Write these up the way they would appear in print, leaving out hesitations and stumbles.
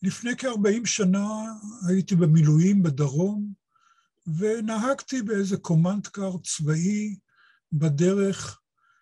לפני כ-40 שנה הייתי במילואים בדרום, ונהגתי באיזה קומנדקר צבאי בדרך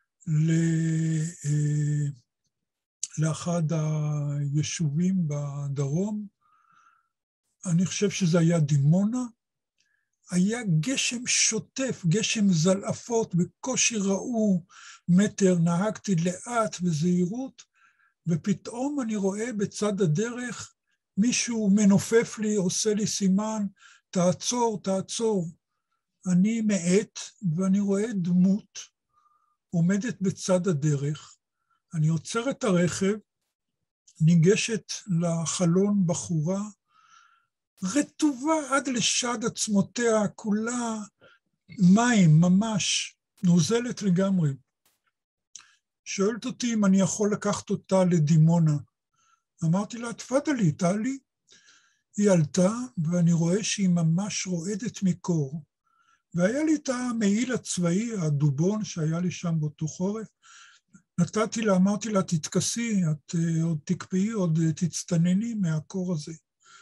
לאחד היישובים בדרום. אני חושב שזה היה דימונה. היה גשם שוטף, גשם זלעפות, בקושי ראו מטר, נהגתי לאט וזהירות, ופתאום אני רואה בצד הדרך מישהו מנופף לי, עושה לי סימן, תעצור, תעצור. אני מעט, ואני רואה דמות עומדת בצד הדרך. אני עוצר את הרכב, ניגשת לחלון בחורה, רטובה עד לשד עצמותיה, כולה מים, ממש, נוזלת לגמרי. שואלת אותי אם אני יכול לקחת אותה לדימונה. אמרתי לה, תפדלי, תעלי. היא עלתה, ואני רואה שהיא ממש רועדת מקור. והיה לי את המעיל הצבאי, הדובון שהיה לי שם באותו חורף. נתתי לה, אמרתי לה, תתכסי, את עוד תקפאי, עוד תצטנני מהקור הזה.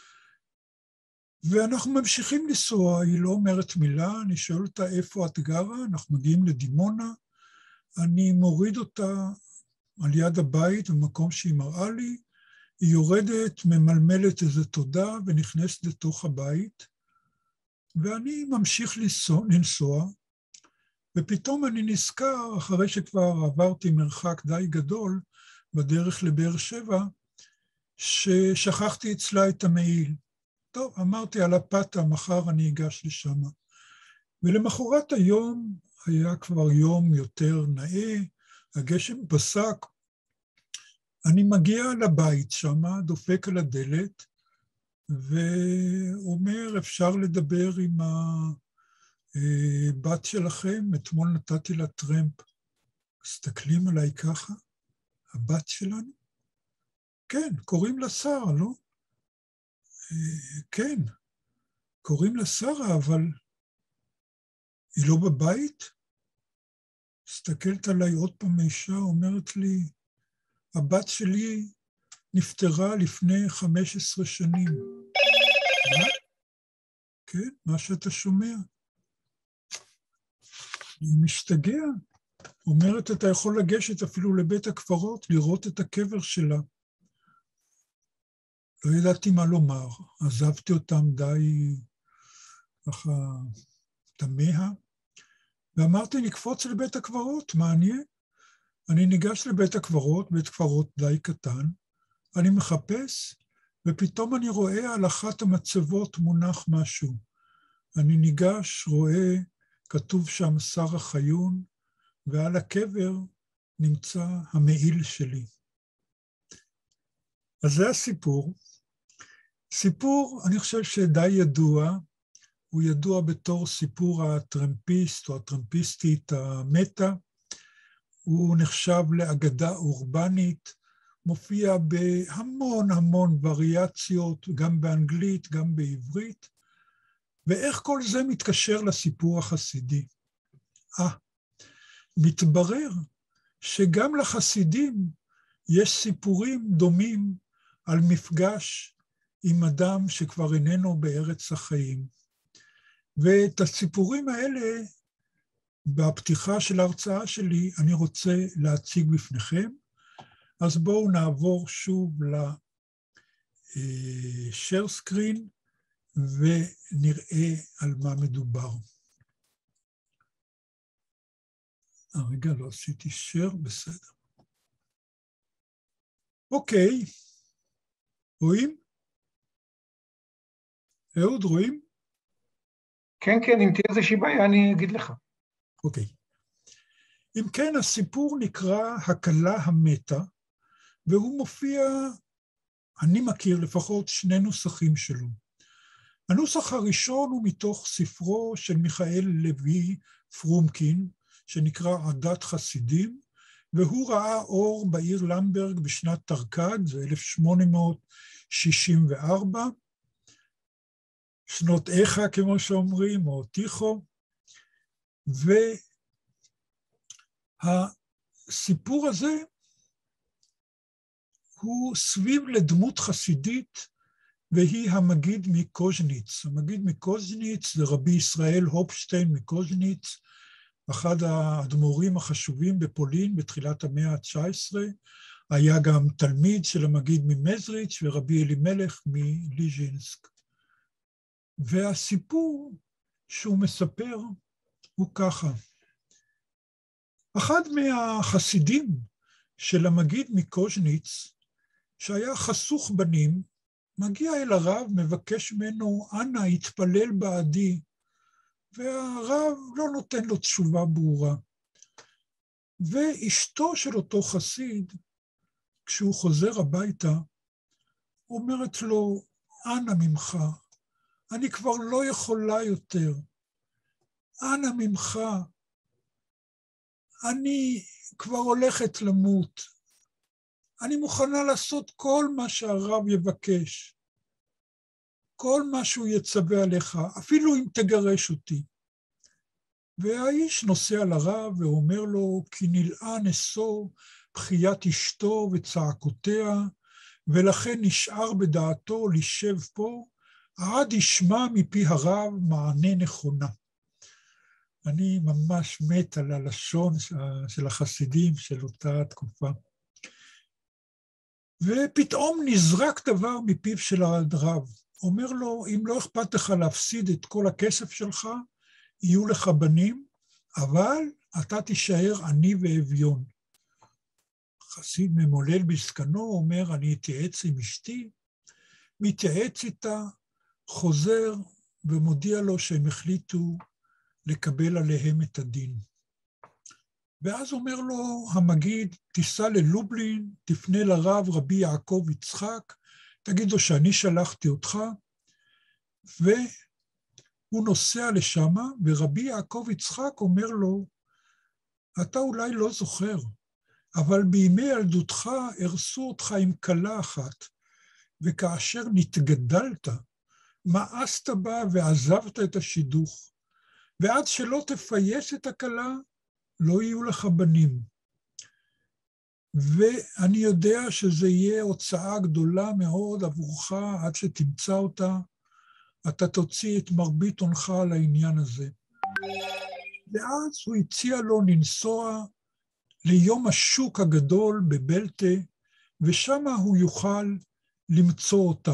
ואנחנו ממשיכים לנסוע, היא לא אומרת מילה, אני שואל אותה איפה את גרה, אנחנו מגיעים לדימונה, אני מוריד אותה על יד הבית, במקום שהיא מראה לי, היא יורדת, ממלמלת איזה תודה, ונכנסת לתוך הבית, ואני ממשיך לנסוע, ופתאום אני נזכר, אחרי שכבר עברתי מרחק די גדול, בדרך לבאר שבע, ששכחתי אצלה את המעיל. טוב, אמרתי על הפתה, מחר אני אגש לשם. ולמחרת היום היה כבר יום יותר נאה, הגשם פסק, אני מגיע לבית שם, דופק על הדלת, ואומר, אפשר לדבר עם הבת שלכם? אתמול נתתי לה טרמפ. מסתכלים עליי ככה? הבת שלנו? כן, קוראים לה שרה, לא? כן, קוראים לה שרה, אבל היא לא בבית? מסתכלת עליי עוד פעם אישה, אומרת לי, הבת שלי נפטרה לפני 15 שנים. מה? כן, מה שאתה שומע. היא משתגע. אומרת, אתה יכול לגשת אפילו לבית הקברות, לראות את הקבר שלה. לא ידעתי מה לומר. עזבתי אותם די ככה תמה, ואמרתי, נקפוץ לבית הקברות, מעניין. אני ניגש לבית הקברות, בית קברות די קטן, אני מחפש, ופתאום אני רואה על אחת המצבות מונח משהו. אני ניגש, רואה, כתוב שם שרה חיון, ועל הקבר נמצא המעיל שלי. אז זה הסיפור. סיפור, אני חושב שדי ידוע, הוא ידוע בתור סיפור הטרמפיסט או הטרמפיסטית המתה, הוא נחשב לאגדה אורבנית, מופיע בהמון המון וריאציות, גם באנגלית, גם בעברית, ואיך כל זה מתקשר לסיפור החסידי? מתברר שגם לחסידים יש סיפורים דומים על מפגש עם אדם שכבר איננו בארץ החיים. ואת הסיפורים האלה, בפתיחה של ההרצאה שלי, אני רוצה להציג בפניכם. אז בואו נעבור שוב ל-share screen ונראה על מה מדובר. רגע, לא עשיתי share, בסדר. אוקיי, רואים? אהוד, רואים? כן, כן, אם תהיה איזושהי בעיה, אני אגיד לך. אוקיי. אם כן, הסיפור נקרא הכלה המתה, והוא מופיע, אני מכיר לפחות שני נוסחים שלו. הנוסח הראשון הוא מתוך ספרו של מיכאל לוי פרומקין, שנקרא עדת חסידים, והוא ראה אור בעיר למברג בשנת תרק"ד, זה 1864, שנות איכה כמו שאומרים, או תיכו, והסיפור הזה הוא סביב לדמות חסידית והיא המגיד מקוז'ניץ. המגיד מקוז'ניץ זה רבי ישראל הופשטיין מקוז'ניץ, אחד האדמו"רים החשובים בפולין בתחילת המאה ה-19, היה גם תלמיד של המגיד ממזריץ' ורבי אלימלך מליז'ינסק. והסיפור שהוא מספר הוא ככה. אחד מהחסידים של המגיד מקוז'ניץ, שהיה חסוך בנים, מגיע אל הרב, מבקש ממנו, אנא, התפלל בעדי, והרב לא נותן לו תשובה ברורה. ואשתו של אותו חסיד, כשהוא חוזר הביתה, אומרת לו, אנא ממך, אני כבר לא יכולה יותר. אנא ממך, אני כבר הולכת למות. אני מוכנה לעשות כל מה שהרב יבקש. כל מה שהוא יצווה עליך, אפילו אם תגרש אותי. והאיש נוסע לרב ואומר לו, כי נלאה נשוא בחיית אשתו וצעקותיה, ולכן נשאר בדעתו לשב פה, עד ישמע מפי הרב מענה נכונה. אני ממש מת על הלשון של החסידים של אותה תקופה. ופתאום נזרק דבר מפיו של הרב. אומר לו, אם לא אכפת לך להפסיד את כל הכסף שלך, יהיו לך בנים, אבל אתה תישאר עני ואביון. חסיד ממולל בזקנו, אומר, אני אתייעץ עם אשתי, מתייעץ איתה, חוזר ומודיע לו שהם החליטו לקבל עליהם את הדין. ואז אומר לו המגיד, תיסע ללובלין, תפנה לרב רבי יעקב יצחק, תגיד לו שאני שלחתי אותך, והוא נוסע לשם, ורבי יעקב יצחק אומר לו, אתה אולי לא זוכר, אבל בימי ילדותך הרסו אותך עם כלה אחת, וכאשר נתגדלת, מאסת בה ועזבת את השידוך, ועד שלא תפייס את הכלה, לא יהיו לך בנים. ואני יודע שזה יהיה הוצאה גדולה מאוד עבורך עד שתמצא אותה, אתה תוציא את מרבית הונך על העניין הזה. ואז הוא הציע לו לנסוע ליום השוק הגדול בבלטה, ושם הוא יוכל למצוא אותה.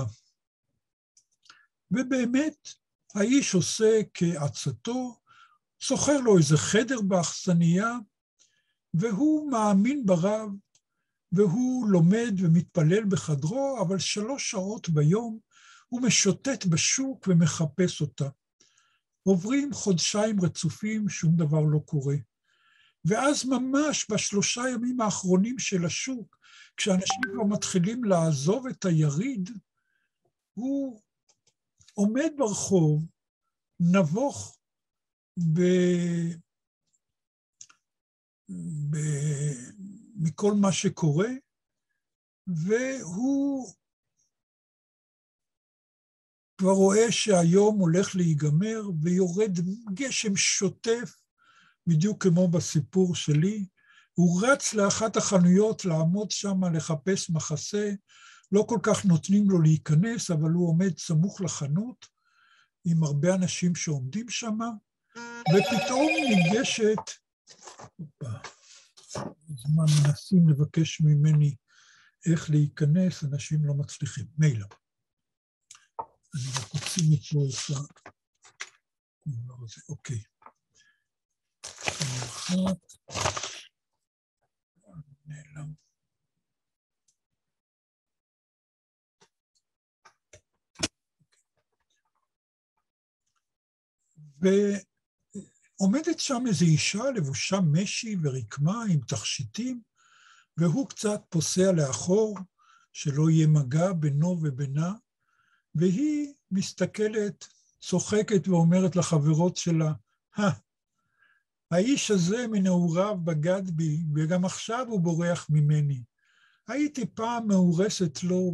ובאמת, האיש עושה כעצתו, שוכר לו איזה חדר באכסניה, והוא מאמין ברב, והוא לומד ומתפלל בחדרו, אבל 3 שעות ביום הוא משוטט בשוק ומחפש אותה. עוברים חודשיים רצופים, שום דבר לא קורה. ואז ממש ב3 ימים האחרונים של השוק, כשאנשים כבר מתחילים לעזוב את היריד, הוא עומד ברחוב, נבוך מכל מה שקורה, והוא כבר רואה שהיום הולך להיגמר, ויורד גשם שוטף, בדיוק כמו בסיפור שלי. הוא רץ לאחת החנויות לעמוד שם, לחפש מחסה, לא כל כך נותנים לו להיכנס, אבל הוא עומד סמוך לחנות, עם הרבה אנשים שעומדים שם, ופתאום ניגשת, זמן מנסים לבקש ממני איך להיכנס, אנשים לא מצליחים, מילא. אני רק רוצה מפה את הדבר הזה, אוקיי. נעלם. ועומדת שם איזו אישה לבושה משי ורקמה עם תכשיטים, והוא קצת פוסע לאחור, שלא יהיה מגע בינו ובינה, והיא מסתכלת, צוחקת ואומרת לחברות שלה, האיש הזה מנעוריו בגד בי, וגם עכשיו הוא בורח ממני. הייתי פעם מאורסת לו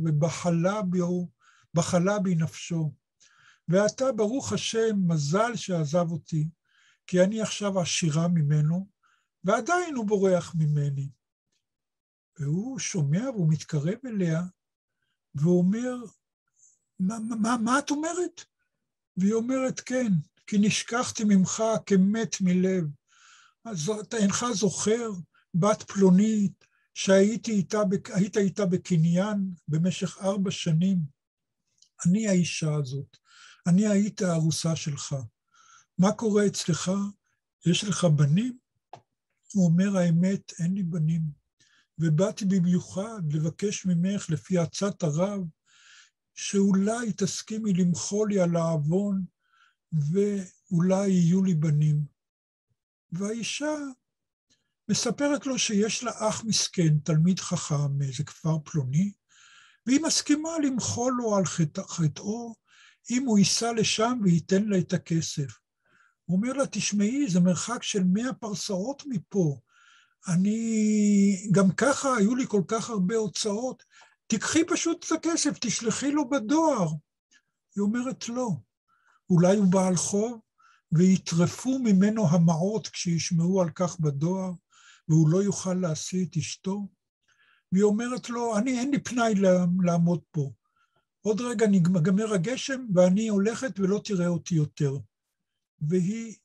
ובחלה בי נפשו. ואתה, ברוך השם, מזל שעזב אותי, כי אני עכשיו עשירה ממנו, ועדיין הוא בורח ממני. והוא שומע והוא מתקרב אליה, והוא אומר, מה את אומרת? והיא אומרת, כן, כי נשכחתי ממך כמת מלב. אז אתה אינך זוכר, בת פלונית, שהיית איתה בקניין במשך 4 שנים. אני האישה הזאת, אני היית הארוסה שלך. מה קורה אצלך? יש לך בנים? הוא אומר, האמת, אין לי בנים. ובאתי במיוחד לבקש ממך, לפי עצת הרב, שאולי תסכימי למחול לי על העוון, ואולי יהיו לי בנים. והאישה מספרת לו שיש לה אח מסכן, תלמיד חכם מאיזה כפר פלוני, והיא מסכימה למחול לו על חטאו, אם הוא ייסע לשם וייתן לה את הכסף. הוא אומר לה, תשמעי, זה מרחק של 100 פרסאות מפה. גם ככה היו לי כל כך הרבה הוצאות, תקחי פשוט את הכסף, תשלחי לו בדואר. היא אומרת, לא. אולי הוא בעל חוב, ויטרפו ממנו המעות כשישמעו על כך בדואר, והוא לא יוכל להשיא את אשתו. והיא אומרת לו, אין לי פנאי לעמוד פה. עוד רגע נגמר הגשם, ואני הולכת ולא תראה אותי יותר. והיא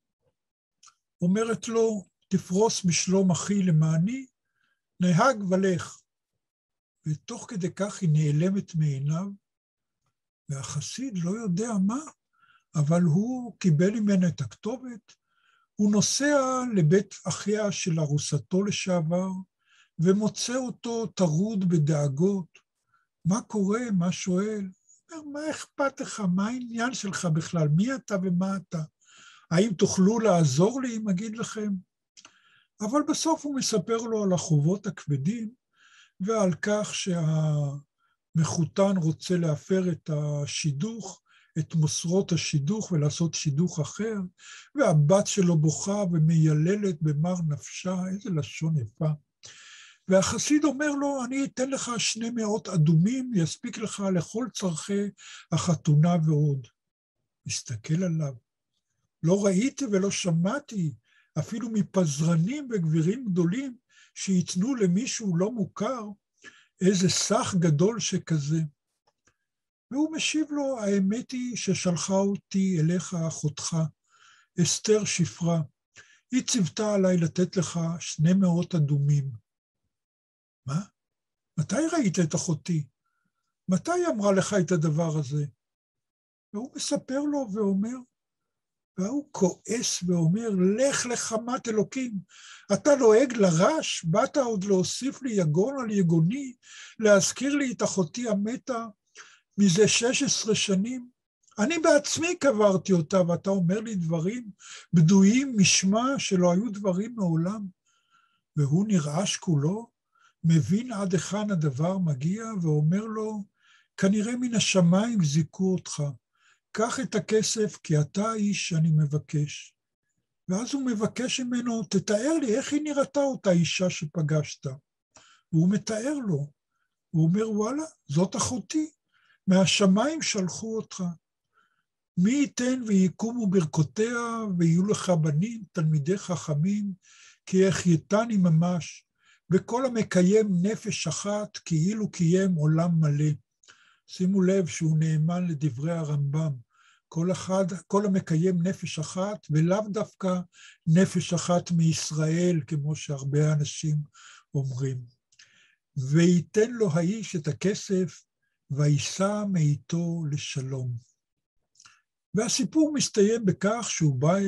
אומרת לו, תפרוס בשלום אחי למעני, נהג ולך. ותוך כדי כך היא נעלמת מעיניו, והחסיד לא יודע מה, אבל הוא קיבל ממנה את הכתובת, הוא נוסע לבית אחיה של ארוסתו לשעבר, ומוצא אותו טרוד בדאגות. מה קורה? מה שואל? מה אכפת לך? מה העניין שלך בכלל? מי אתה ומה אתה? האם תוכלו לעזור לי אם אגיד לכם? אבל בסוף הוא מספר לו על החובות הכבדים, ועל כך שהמחותן רוצה להפר את השידוך, את מוסרות השידוך ולעשות שידוך אחר, והבת שלו בוכה ומייללת במר נפשה, איזה לשון יפה. והחסיד אומר לו, אני אתן לך 200 אדומים, יספיק לך לכל צרכי החתונה ועוד. מסתכל עליו. לא ראיתי ולא שמעתי, אפילו מפזרנים וגבירים גדולים, שיתנו למישהו לא מוכר, איזה סך גדול שכזה. והוא משיב לו, האמת היא ששלחה אותי אליך אחותך, אסתר שפרה. היא ציוותה עליי לתת לך 200 אדומים. מה? מתי ראית את אחותי? מתי היא אמרה לך את הדבר הזה? והוא מספר לו ואומר, והוא כועס ואומר, לך לחמת אלוקים, אתה לועג לרש, באת עוד להוסיף לי יגון על יגוני, להזכיר לי את אחותי המתה מזה 16 שנים. אני בעצמי קברתי אותה, ואתה אומר לי דברים בדויים משמע שלא היו דברים מעולם. והוא נרעש כולו, מבין עד היכן הדבר מגיע, ואומר לו, כנראה מן השמיים זיכו אותך. קח את הכסף, כי אתה האיש שאני מבקש. ואז הוא מבקש ממנו, תתאר לי איך היא נראתה אותה אישה שפגשת. והוא מתאר לו. הוא אומר, וואלה, זאת אחותי. מהשמיים שלחו אותך. מי ייתן ויקומו ברכותיה, ויהיו לך בנים, תלמידי חכמים, כי החייתני ממש, וכל המקיים נפש אחת, כאילו קיים עולם מלא. שימו לב שהוא נאמן לדברי הרמב"ם. כל המקיים נפש אחת, ולאו דווקא נפש אחת מישראל, כמו שהרבה אנשים אומרים. וייתן לו האיש את הכסף, ויסע מאיתו לשלום. והסיפור מסתיים בכך שהוא בא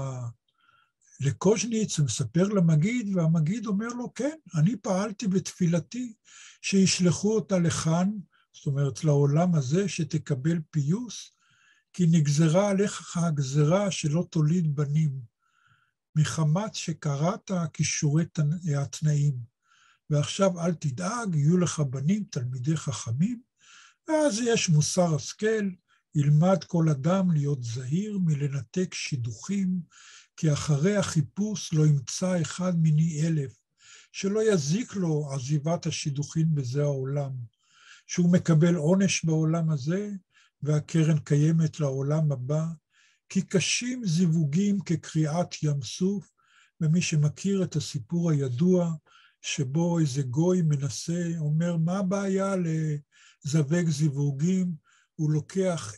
לקוז'ניץ ומספר למגיד, והמגיד אומר לו, כן, אני פעלתי בתפילתי שישלחו אותה לכאן, זאת אומרת לעולם הזה שתקבל פיוס, כי נגזרה עליך הגזרה שלא תוליד בנים, מחמת שקראת כישורי התנאים, ועכשיו אל תדאג, יהיו לך בנים תלמידי חכמים, ואז יש מוסר השכל, ילמד כל אדם להיות זהיר מלנתק שידוכים, כי אחרי החיפוש לא ימצא אחד מיני 1000, שלא יזיק לו עזיבת השידוכים בזה העולם, שהוא מקבל עונש בעולם הזה, והקרן קיימת לעולם הבא, כי קשים זיווגים כקריאת ים סוף, ומי שמכיר את הסיפור הידוע, שבו איזה גוי מנסה, אומר, מה הבעיה לזווג זיווגים? הוא לוקח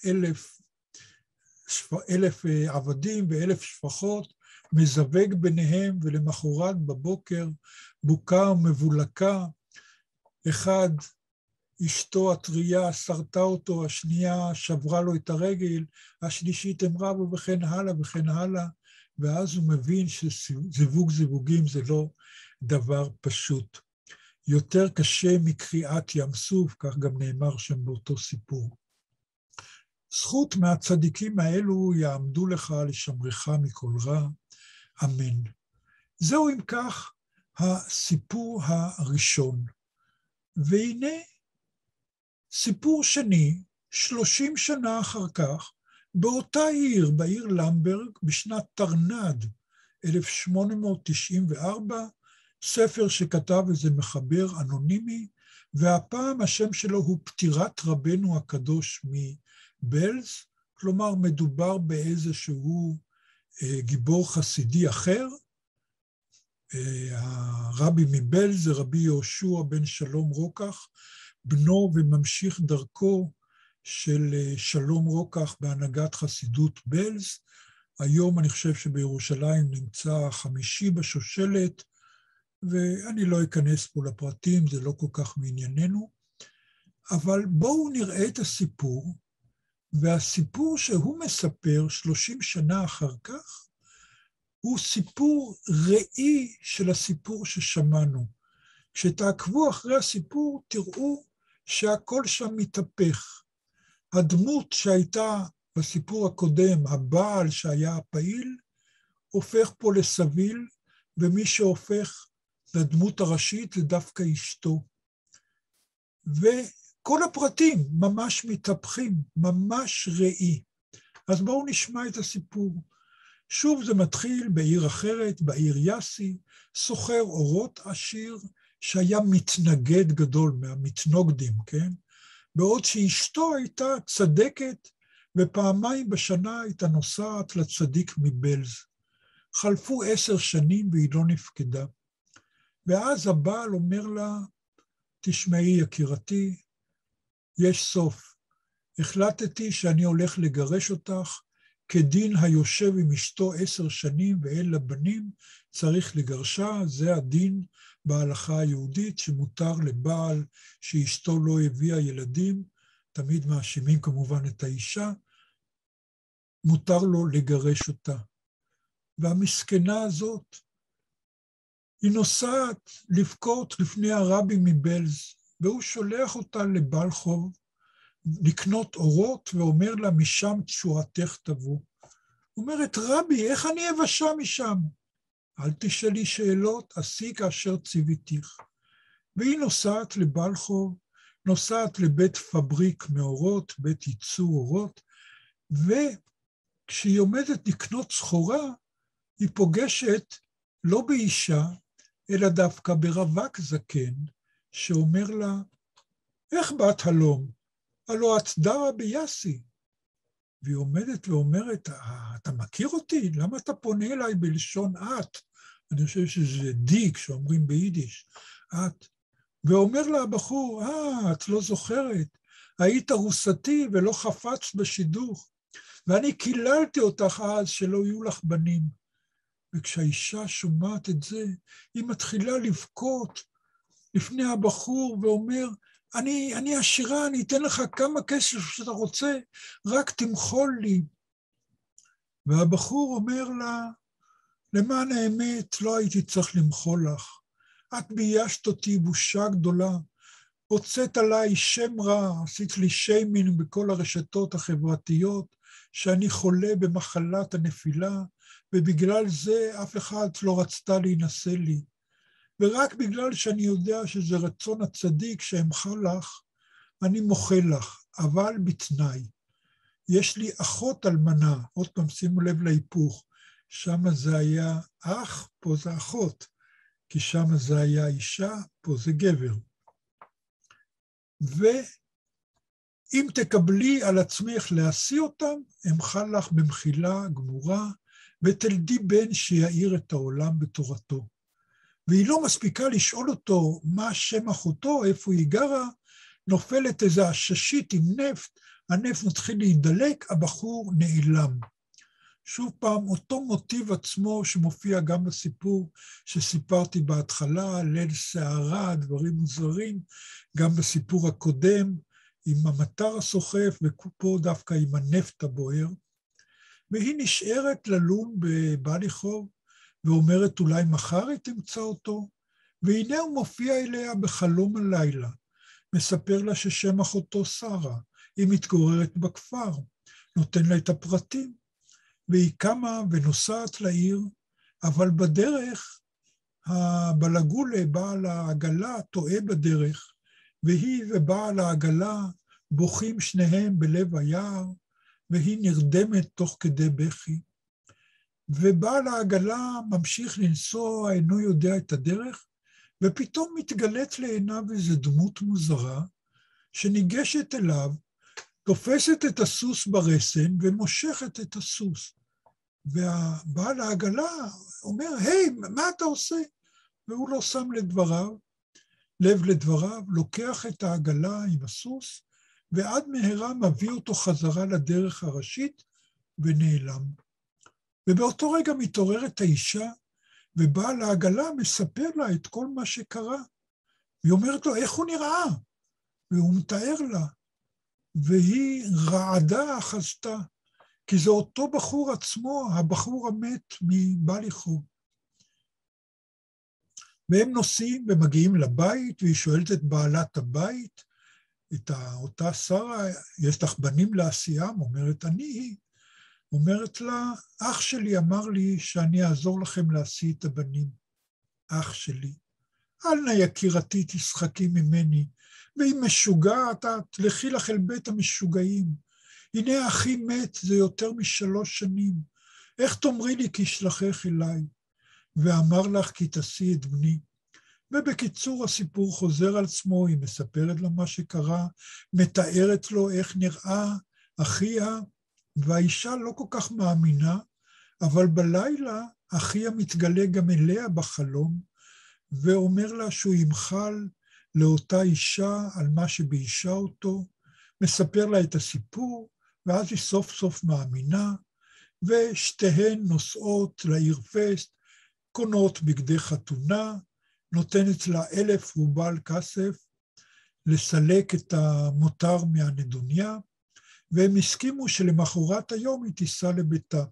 1,000 עבדים ו1,000 שפחות, מזווג ביניהם, ולמחרת בבוקר בוקה ומבולקה, אחד, אשתו הטריה סרטה אותו, השנייה שברה לו את הרגל, השלישית הם רבו וכן הלאה וכן הלאה, ואז הוא מבין שזיווג זיווגים זה לא דבר פשוט. יותר קשה מקריאת ים סוף, כך גם נאמר שם באותו סיפור. זכות מהצדיקים האלו יעמדו לך לשמרך מכל רע, אמן. זהו אם כך הסיפור הראשון. והנה סיפור שני, 30 שנה אחר כך, באותה עיר, בעיר למברג, בשנת תרנ"ד, 1894, ספר שכתב איזה מחבר אנונימי, והפעם השם שלו הוא פטירת רבנו הקדוש מבלז, כלומר מדובר באיזשהו גיבור חסידי אחר. הרבי מבלז זה רבי יהושע בן שלום רוקח, בנו וממשיך דרכו של שלום רוקח בהנהגת חסידות בלז. היום אני חושב שבירושלים נמצא 5 בשושלת, ואני לא אכנס פה לפרטים, זה לא כל כך מענייננו, אבל בואו נראה את הסיפור, והסיפור שהוא מספר 30 שנה אחר כך, הוא סיפור ראי של הסיפור ששמענו. כשתעקבו אחרי הסיפור, תראו שהכל שם מתהפך. הדמות שהייתה בסיפור הקודם, הבעל שהיה הפעיל, הופך פה לסביל, ומי שהופך לדמות הראשית זה דווקא אשתו. וכל הפרטים ממש מתהפכים, ממש ראי. אז בואו נשמע את הסיפור. שוב זה מתחיל בעיר אחרת, בעיר יאסי, סוחר אורות עשיר, שהיה מתנגד גדול מהמתנוגדים, כן? בעוד שאשתו הייתה צדקת, ופעמיים בשנה הייתה נוסעת לצדיק מבלז. חלפו 10 שנים והיא לא נפקדה. ואז הבעל אומר לה, תשמעי יקירתי, יש סוף. החלטתי שאני הולך לגרש אותך, כדין היושב עם אשתו 10 שנים ואין לה בנים, צריך לגרשה, זה הדין בהלכה היהודית, שמותר לבעל שאשתו לא הביאה ילדים, תמיד מאשימים כמובן את האישה, מותר לו לגרש אותה. והמסכנה הזאת, היא נוסעת לבכות לפני הרבי מבלז, והוא שולח אותה לבלחוב, לקנות אורות, ואומר לה, משם תשועתך תבוא. אומרת, רבי, איך אני אבשה משם? אל תשאלי שאלות, עשי כאשר ציוויתיך. והיא נוסעת לבלחוב, נוסעת לבית פבריק מאורות, בית ייצור אורות, וכשהיא עומדת לקנות סחורה, היא פוגשת לא באישה, אלא דווקא ברווק זקן, שאומר לה, איך באת הלום? הלא את דרה ביאסי. והיא עומדת ואומרת, אתה מכיר אותי? למה אתה פונה אליי בלשון את? אני חושב שזה די, כשאומרים ביידיש, את. ואומר לה הבחור, את לא זוכרת, היית רוסתי ולא חפצת בשידוך, ואני קיללתי אותך אז שלא יהיו לך בנים. וכשהאישה שומעת את זה, היא מתחילה לבכות לפני הבחור ואומר, אני עשירה, אני אתן לך כמה כסף שאתה רוצה, רק תמחול לי. והבחור אומר לה, למען האמת לא הייתי צריך למחול לך. את ביישת אותי בושה גדולה, הוצאת עליי שם רע, עשית לי שיימינג בכל הרשתות החברתיות, שאני חולה במחלת הנפילה, ובגלל זה אף אחד לא רצתה להינשא לי. ורק בגלל שאני יודע שזה רצון הצדיק שאמחה לך, אני מוחל לך, אבל בתנאי. יש לי אחות אלמנה, עוד פעם שימו לב להיפוך, שם זה היה אח, פה זה אחות, כי שם זה היה אישה, פה זה גבר. ואם תקבלי על עצמך להשיא אותם, אמחה לך במחילה גמורה, ותלדי בן שיעיר את העולם בתורתו. והיא לא מספיקה לשאול אותו מה שם אחותו, איפה היא גרה, נופלת איזו עששית עם נפט הנפט מתחיל להידלק, הבחור נעלם. שוב פעם, אותו מוטיב עצמו שמופיע גם בסיפור שסיפרתי בהתחלה, ליל שערה, דברים מוזרים, גם בסיפור הקודם, עם המטר הסוחף, ופה דווקא עם הנפט הבוער. והיא נשארת ללון בבליחוב, ואומרת אולי מחר היא תמצא אותו, והנה הוא מופיע אליה בחלום הלילה, מספר לה ששם אחותו שרה, היא מתגוררת בכפר, נותן לה את הפרטים, והיא קמה ונוסעת לעיר, אבל בדרך הבלגולה, בעל העגלה, טועה בדרך, והיא ובעל העגלה בוכים שניהם בלב היער, והיא נרדמת תוך כדי בכי. ובעל העגלה ממשיך לנסוע, אינו יודע את הדרך, ופתאום מתגלית לעיניו איזו דמות מוזרה, שניגשת אליו, תופסת את הסוס ברסן ומושכת את הסוס. והבעל העגלה אומר, היי, מה אתה עושה? והוא לא שם לב לדבריו, לוקח את העגלה עם הסוס, ועד מהרה מביא אותו חזרה לדרך הראשית ונעלם. ובאותו רגע מתעוררת האישה, ובעל העגלה מספר לה את כל מה שקרה. היא אומרת לו, איך הוא נראה? והוא מתאר לה. והיא רעדה חזתה, כי זה אותו בחור עצמו, הבחור המת מבליחוב. והם נוסעים ומגיעים לבית, והיא שואלת את בעלת הבית, אותה שרה, יש לך בנים לעשיים? אומרת, אני. אומרת לה, אח שלי אמר לי שאני אעזור לכם להשיא את הבנים. אח שלי, אל נא יקירתי תשחקי ממני, והיא משוגעת, תלכי לך אל בית המשוגעים. הנה אחי מת, זה יותר מ3 שנים. איך תאמרי לי כי שלחך אליי? ואמר לך כי תשיא את בני. ובקיצור הסיפור חוזר על עצמו, היא מספרת לו מה שקרה, מתארת לו איך נראה אחיה, והאישה לא כל כך מאמינה, אבל בלילה אחיה מתגלה גם אליה בחלום, ואומר לה שהוא ימחל לאותה אישה על מה שבאישה אותו, מספר לה את הסיפור, ואז היא סוף סוף מאמינה, ושתיהן נוסעות לעיר פסט, קונות בגדי חתונה, נותנת לה 1,000 רובל כסף, לסלק את המותר מהנדוניה, והם הסכימו שלמחרת היום היא תיסע לביתה.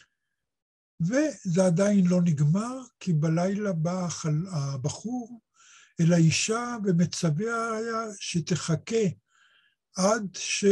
וזה עדיין לא נגמר, כי בלילה בא הבחור אל האישה ומצווה היה שתחכה עד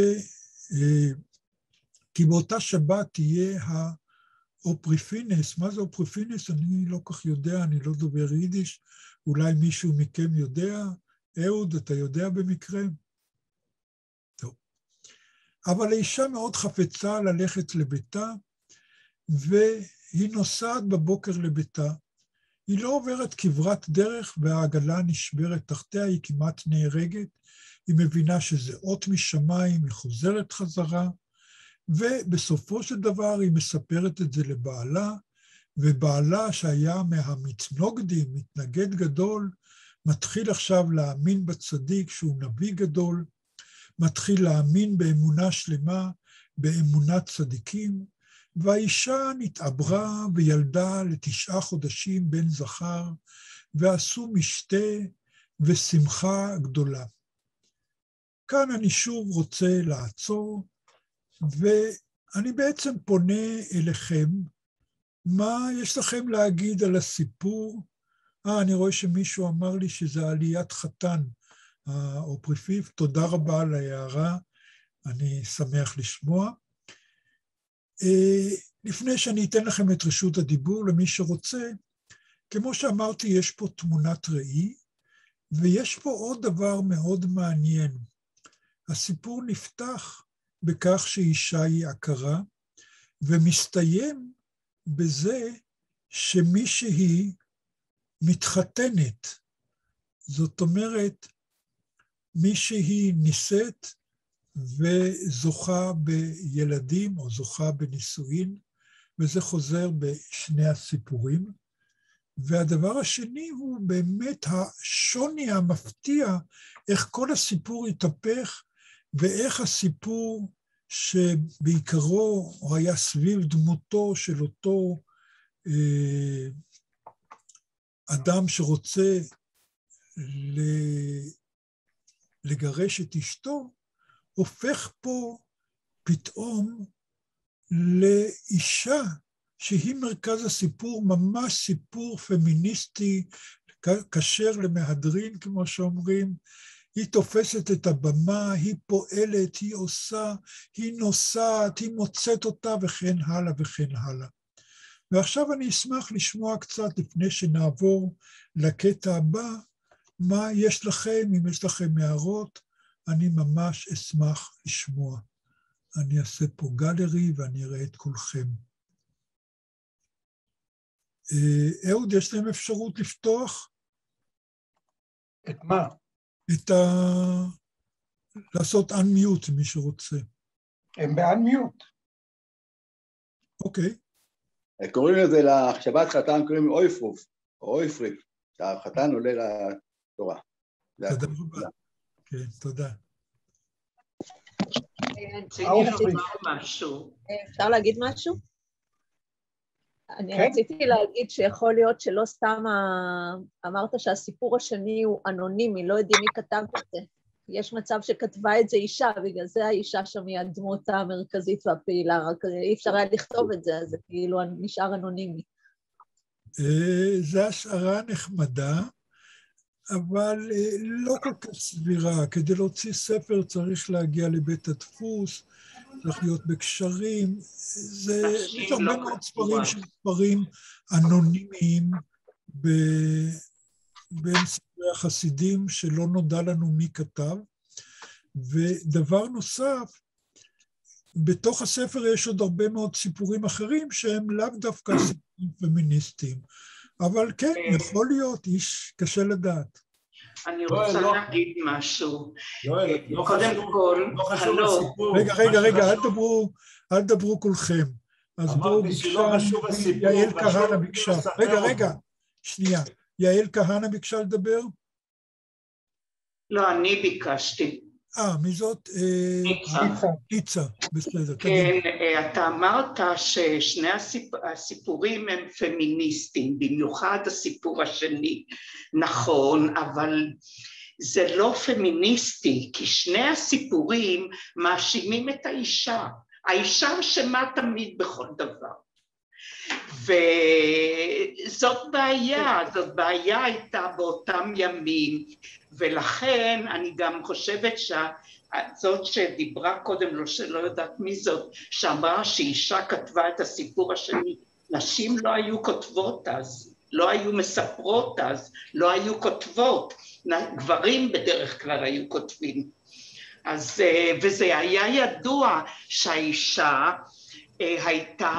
כי באותה שבת תהיה האופריפינס. מה זה אופריפינס? אני לא כך יודע, אני לא דובר יידיש, אולי מישהו מכם יודע? אהוד, אתה יודע במקרה? טוב. אבל האישה מאוד חפצה ללכת לביתה, והיא נוסעת בבוקר לביתה. היא לא עוברת כברת דרך והעגלה נשברת תחתיה, היא כמעט נהרגת, היא מבינה שזה אות משמיים, היא חוזרת חזרה, ובסופו של דבר היא מספרת את זה לבעלה, ובעלה שהיה מהמתנוגדים, מתנגד גדול, מתחיל עכשיו להאמין בצדיק שהוא נביא גדול, מתחיל להאמין באמונה שלמה, באמונת צדיקים, והאישה נתעברה וילדה ל9 חודשים בן זכר, ועשו משתה ושמחה גדולה. כאן אני שוב רוצה לעצור, ואני בעצם פונה אליכם, מה יש לכם להגיד על הסיפור? אני רואה שמישהו אמר לי שזה עליית חתן, האופריפיב, תודה רבה על ההערה, אני שמח לשמוע. לפני שאני אתן לכם את רשות הדיבור למי שרוצה, כמו שאמרתי, יש פה תמונת ראי, ויש פה עוד דבר מאוד מעניין. הסיפור נפתח בכך שאישה היא עקרה, ומסתיים בזה שמישהי מתחתנת. זאת אומרת, מישהי נישאת וזוכה בילדים או זוכה בנישואין, וזה חוזר בשני הסיפורים. והדבר השני הוא באמת השוני המפתיע, איך כל הסיפור התהפך, ואיך הסיפור שבעיקרו הוא היה סביב דמותו של אותו אדם שרוצה לגרש את אשתו, הופך פה פתאום לאישה שהיא מרכז הסיפור, ממש סיפור פמיניסטי, כשר למהדרין, כמו שאומרים. היא תופסת את הבמה, היא פועלת, היא עושה, היא נוסעת, היא מוצאת אותה וכן הלאה וכן הלאה. ועכשיו אני אשמח לשמוע קצת לפני שנעבור לקטע הבא, מה יש לכם, אם יש לכם הערות, אני ממש אשמח לשמוע. אני אעשה פה גלרי ואני אראה את כולכם. אהוד, יש להם אפשרות לפתוח? את מה? לעשות unmute, מי שרוצה. הם ב-unmute. אוקיי. קוראים לזה להחשבת חתן, קוראים אויפרוף, או אויפריק, שהחתן עולה לתורה. תודה רבה. כן, תודה. אפשר להגיד משהו? אני רציתי להגיד שיכול להיות שלא סתם אמרת שהסיפור השני הוא אנונימי, לא יודעים מי כתב את זה. יש מצב שכתבה את זה אישה, בגלל זה האישה שם היא הדמות המרכזית והפעילה, רק אי אפשר היה לכתוב את זה, אז זה כאילו נשאר אנונימי. זה השערה נחמדה, אבל לא כל כך סבירה. כדי להוציא ספר צריך להגיע לבית הדפוס, צריך להיות בקשרים. יש הרבה מאוד ספרים של ספרים אנונימיים בין ספרי החסידים שלא נודע לנו מי כתב. ודבר נוסף, בתוך הספר יש עוד הרבה מאוד סיפורים אחרים שהם לאו דווקא סיפורים פמיניסטיים. אבל כן, יכול להיות, איש קשה לדעת. אני רוצה להגיד משהו. קודם כל, רגע, אל דברו כולכם. אז בואו ביקשה, יעל כהנא ביקשה. רגע, שנייה. יעל כהנא ביקשה לדבר? לא, אני ביקשתי. מי זאת? ניצה, בסדר. כן, אתה אמרת ששני הסיפורים הם פמיניסטיים, במיוחד הסיפור השני. נכון, אבל זה לא פמיניסטי, כי שני הסיפורים מאשימים את האישה. האישה אשמה תמיד בכל דבר. וזאת בעיה הייתה באותם ימים, ולכן אני גם חושבת זאת שדיברה קודם, לא יודעת מי זאת, שאמרה שאישה כתבה את הסיפור השני, נשים לא היו כותבות אז, לא היו מספרות אז, לא היו כותבות, גברים בדרך כלל היו כותבים. אז, וזה היה ידוע שהאישה הייתה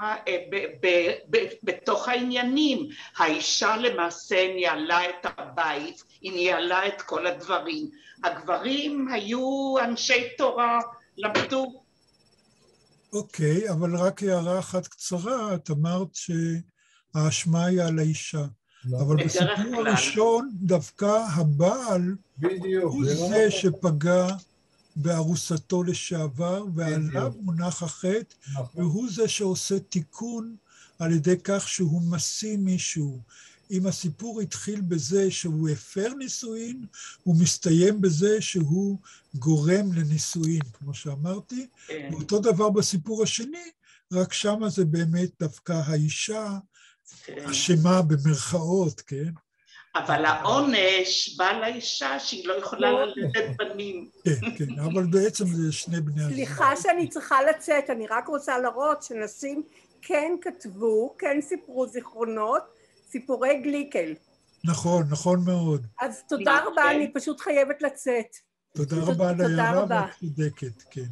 בתוך העניינים, האישה למעשה ניהלה את הבית, היא ניהלה את כל הדברים, הגברים היו אנשי תורה, למדו. אוקיי, אבל רק הערה אחת קצרה, את אמרת שהאשמה היא על האישה, אבל בסיפור הראשון דווקא הבעל הוא זה שפגע בארוסתו לשעבר, ועליו מונח החטא, והוא זה שעושה תיקון על ידי כך שהוא משיא מישהו. אם הסיפור התחיל בזה שהוא הפר נישואין, הוא מסתיים בזה שהוא גורם לנישואין, כמו שאמרתי. ואותו דבר בסיפור השני, רק שמה זה באמת דווקא האישה אשמה במרכאות, כן? אבל העונש בא לאישה שהיא לא יכולה ללדת בנים. כן, אבל בעצם זה שני בני הזוג. סליחה שאני צריכה לצאת, אני רק רוצה להראות שנשים כן כתבו, כן סיפרו זיכרונות, סיפורי גליקל. נכון מאוד. אז תודה רבה, אני פשוט חייבת לצאת. תודה רבה על ההערה ואת צודקת, כן.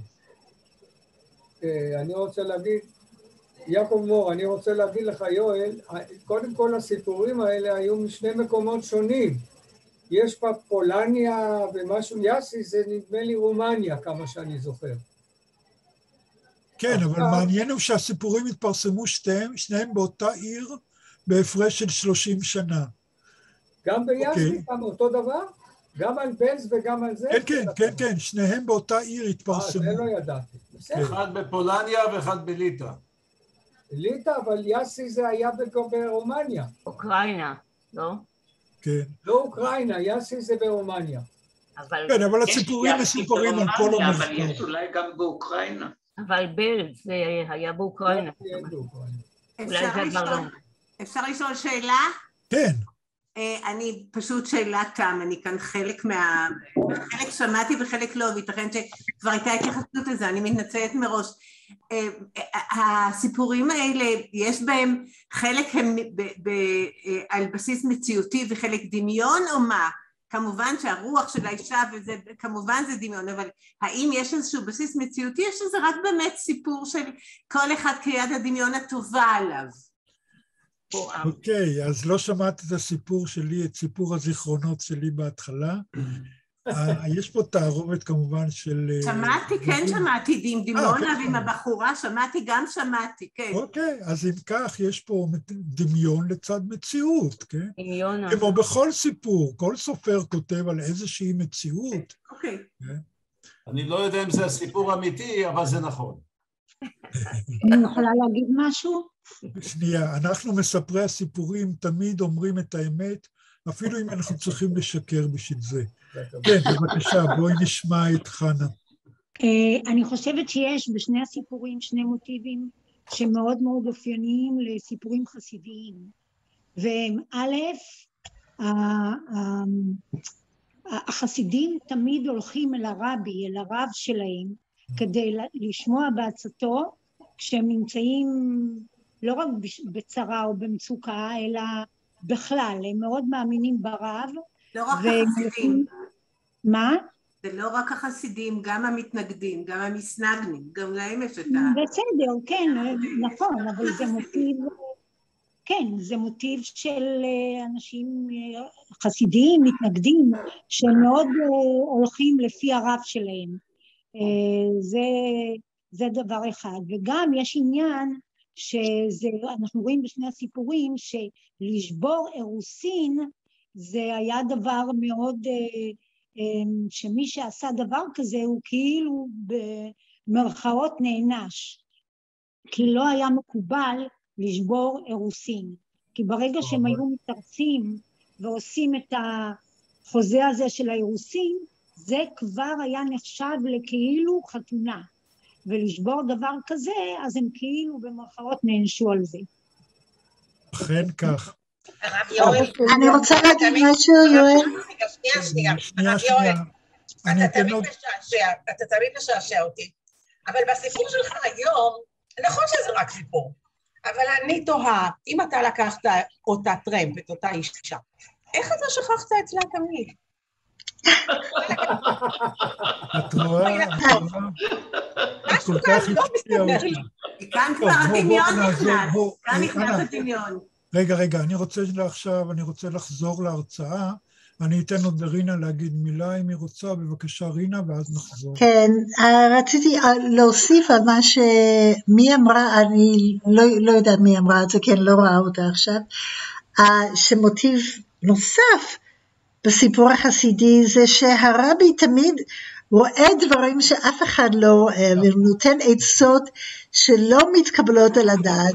אני רוצה להגיד, יעקב מור, אני רוצה להגיד לך, יואל, קודם כל הסיפורים האלה היו משני מקומות שונים. יש פה פולניה ומשהו, יאסי זה נדמה לי רומניה, כמה שאני זוכר. כן, אבל מעניין הוא שהסיפורים התפרסמו שניהם באותה עיר, בהפרש של 30 שנה. גם ביאסי, אותו דבר? גם על בלז וגם על זה? כן, שניהם באותה עיר התפרסמו. זה לא ידעתי. אחד בפולניה ואחד בליטא. ליטא, אבל יאסי זה היה ברומניה. אוקראינה, לא? כן. לא אוקראינה, יאסי זה ברומניה. כן, אבל הסיפורים מסופרים על כל המחקר. אבל יש אולי גם באוקראינה. אבל בלז זה היה באוקראינה. אפשר לשאול שאלה? כן. אני פשוט שאלת תם, אני כאן חלק שמעתי וחלק לא, וייתכן שכבר הייתה התייחסות לזה, אני מתנצלת מראש. הסיפורים האלה, יש בהם חלק הם על בסיס מציאותי וחלק דמיון או מה? כמובן שהרוח של האישה, כמובן זה דמיון, אבל האם יש איזשהו בסיס מציאותי, יש שזה רק באמת סיפור של כל אחד כיד הדמיון הטובה עליו? אוקיי, אז לא שמעת את הסיפור שלי, את סיפור הזיכרונות שלי בהתחלה. יש פה תערובת כמובן של... שמעתי, כן שמעתי, עם דימונה ועם הבחורה, שמעתי, כן. אוקיי, אז אם כך, יש פה דמיון לצד מציאות, כן? דמיון. כמו בכל סיפור, כל סופר כותב על איזושהי מציאות. אוקיי. אני לא יודע אם זה הסיפור אמיתי, אבל זה נכון. אני יכולה להגיד משהו? שנייה, אנחנו מספרי הסיפורים תמיד אומרים את האמת, אפילו אם אנחנו צריכים לשקר בשביל זה. כן, בבקשה, בואי נשמע את חנה. אני חושבת שיש בשני הסיפורים שני מוטיבים שמאוד מאוד אופייניים לסיפורים חסידיים. והם א', החסידים תמיד הולכים אל הרבי, אל הרב שלהם, כדי לשמוע בעצתו, כשהם נמצאים לא רק בצרה או במצוקה, אלא בכלל, הם מאוד מאמינים ברב. לא רק החסידים. מה? זה לא רק החסידים, גם המתנגדים, גם המסנגנים, גם להם יש את ה... בסדר, כן, נכון, אבל זה מוטיב, כן, זה מוטיב של אנשים חסידים, מתנגדים, שמאוד הולכים לפי הרב שלהם. זה דבר אחד. וגם יש עניין שאנחנו רואים בשני הסיפורים שלשבור אירוסין זה היה דבר מאוד, שמי שעשה דבר כזה הוא כאילו במרכאות נענש, כי לא היה מקובל לשבור אירוסין, כי ברגע שהם היו מתארצים ועושים את החוזה הזה של האירוסין, זה כבר היה נחשב לכאילו חתונה. ולשבור דבר כזה, אז הם כאילו במרכאות נענשו על זה. אכן כך. אני רוצה להגיד משהו, יואל. שנייה. אתה תמיד משעשע אותי, אבל בסיפור שלך היום, נכון שזה רק סיפור, אבל אני תוהה, אם אתה לקחת אותה טרמפ, את אותה אישה, איך אתה שכחת אצלה תמיד? את רואה? את כל כך הפתיעה אותי. כאן כבר הדמיון נכנס, כאן נכנס הדמיון. רגע, אני רוצה לחזור להרצאה, אני אתן עוד לרינה להגיד מילה אם היא רוצה, בבקשה רינה, ואז נחזור. כן, רציתי להוסיף על מה שמי אמרה, אני לא יודעת מי אמרה את זה, כן, לא רואה אותה עכשיו, שמוטיב נוסף, בסיפור החסידי זה שהרבי תמיד רואה דברים שאף אחד לא רואה, ונותן עצות שלא מתקבלות על הדעת,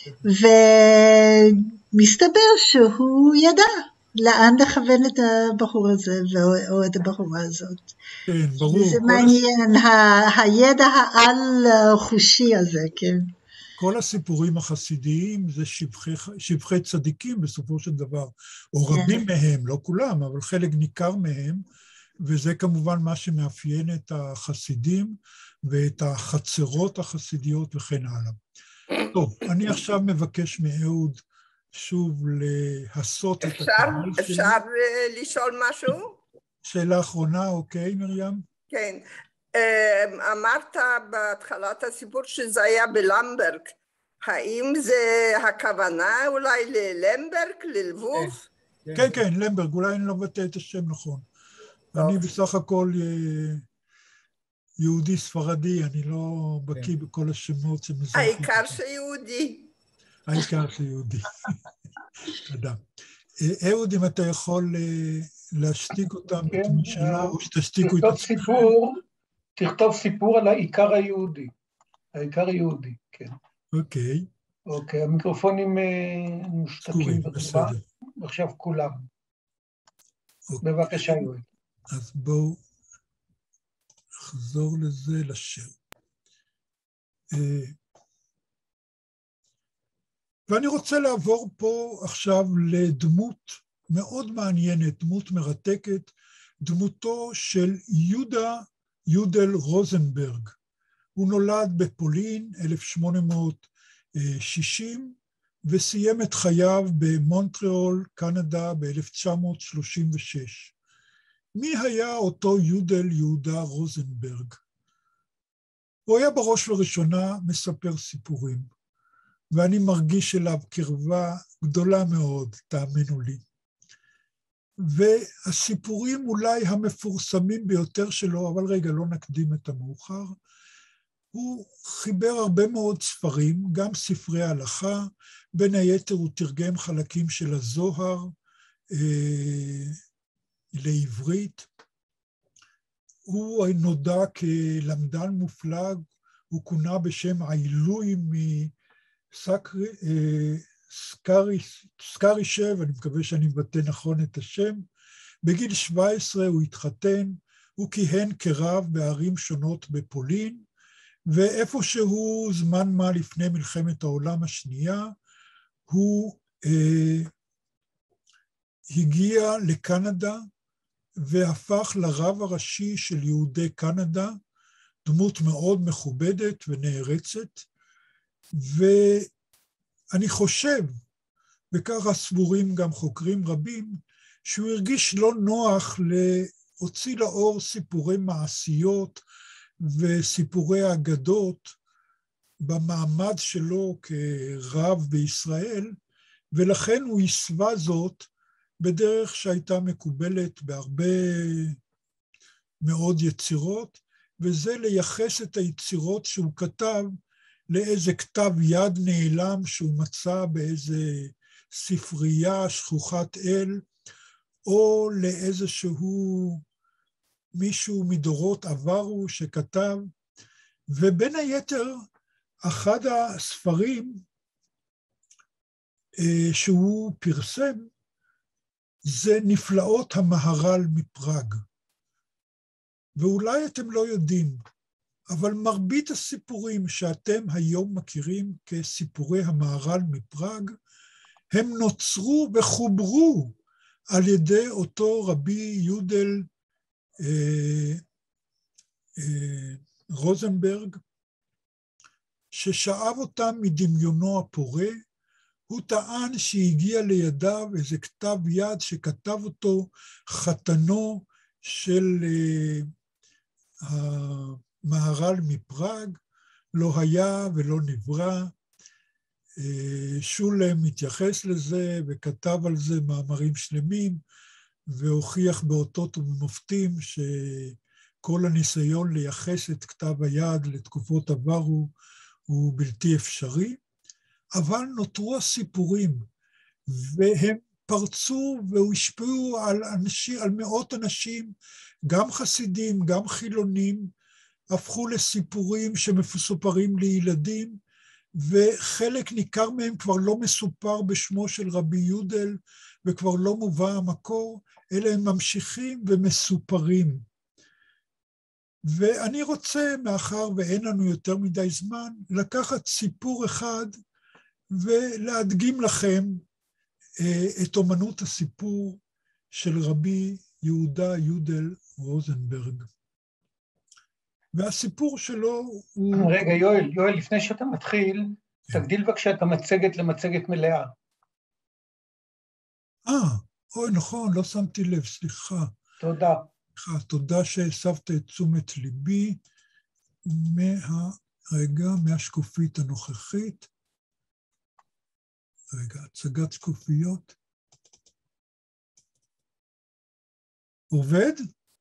ומסתבר שהוא ידע לאן לכוון את הבחור הזה, או את הבחורה הזאת. כן, ברור. זה מעניין, הידע העל חושי הזה, כן. כל הסיפורים החסידיים זה שבחי צדיקים בסופו של דבר, או רבים מהם, לא כולם, אבל חלק ניכר מהם, וזה כמובן מה שמאפיין את החסידים ואת החצרות החסידיות וכן הלאה. טוב, אני עכשיו מבקש מאהוד שוב להסות את הקהל שלי. אפשר לשאול משהו? שאלה אחרונה, אוקיי, מרים? כן. אמרת בהתחלת הסיפור שזה היה בלמברג, האם זה הכוונה אולי ללמברג, ללבוב? כן, למברג, אולי אני לא מבטא את השם נכון. אני בסך הכל יהודי ספרדי, אני לא בקיא בכל השמות שמזרחים. העיקר שיהודי. העיקר שיהודי. תודה. אהוד, אם אתה יכול להשתיק אותם, כן, את מי שלא, או שתשתיקו את עצמכם. תכתוב סיפור על העיקר היהודי. העיקר היהודי, כן. אוקיי. אוקיי, המיקרופונים מושתקים בצורה. בסדר. עכשיו כולם. אוקיי. בבקשה, יואל. אז בואו נחזור לזה, לשיר. ואני רוצה לעבור פה עכשיו לדמות מאוד מעניינת, דמות מרתקת, דמותו של יודל רוזנברג. הוא נולד בפולין, 1860, וסיים את חייו במונטריאול, קנדה, ב-1936. מי היה אותו יהודה רוזנברג? הוא היה בראש ובראשונה מספר סיפורים, ואני מרגיש אליו קרבה גדולה מאוד, תאמינו לי. והסיפורים אולי המפורסמים ביותר שלו, אבל רגע, לא נקדים את המאוחר, הוא חיבר הרבה מאוד ספרים, גם ספרי הלכה, בין היתר הוא תרגם חלקים של הזוהר לעברית. הוא נודע כלמדן מופלג, הוא כונה בשם עילוי סקרישב, אני מקווה שאני מבטא נכון את השם. בגיל 17 הוא התחתן, הוא כיהן כרב בערים שונות בפולין, ואיפשהו זמן מה לפני מלחמת העולם השנייה, הוא הגיע לקנדה והפך לרב הראשי של יהודי קנדה, דמות מאוד מכובדת ונערצת, ואני חושב, וככה סבורים גם חוקרים רבים, שהוא הרגיש לא נוח להוציא לאור סיפורי מעשיות וסיפורי אגדות במעמד שלו כרב בישראל, ולכן הוא הסווה זאת בדרך שהייתה מקובלת בהרבה מאוד יצירות, וזה לייחס את היצירות שהוא כתב לאיזה כתב יד נעלם שהוא מצא באיזה ספרייה שכוחת אל, או לאיזשהו מישהו מדורות עברו שכתב, ובין היתר אחד הספרים שהוא פרסם זה נפלאות המהר"ל מפראג. ואולי אתם לא יודעים, אבל מרבית הסיפורים שאתם היום מכירים כסיפורי המהר"ל מפראג, הם נוצרו וחוברו על ידי אותו רבי יודל רוזנברג, ששאב אותם מדמיונו הפורה. הוא טען שהגיע לידיו איזה כתב יד שכתב אותו חתנו של המהר"ל מפראג, לא היה ולא נברא. שולם מתייחס לזה וכתב על זה מאמרים שלמים, והוכיח באותות ובמופתים שכל הניסיון לייחס את כתב היד לתקופות עברו הוא בלתי אפשרי, אבל נותרו הסיפורים, והם פרצו והשפיעו על מאות אנשים, גם חסידים, גם חילונים, הפכו לסיפורים שמסופרים לילדים, וחלק ניכר מהם כבר לא מסופר בשמו של רבי יודל, וכבר לא מובא המקור, אלא הם ממשיכים ומסופרים. ואני רוצה, מאחר ואין לנו יותר מדי זמן, לקחת סיפור אחד ולהדגים לכם את אומנות הסיפור של רבי יודל רוזנברג. והסיפור שלו הוא... רגע, יואל, לפני שאתה מתחיל, תגדיל בבקשה את המצגת למצגת מלאה. אוי, נכון, לא שמתי לב, סליחה. תודה. תודה שהסבת את תשומת ליבי מהשקופית הנוכחית. רגע, הצגת שקופיות. עובד?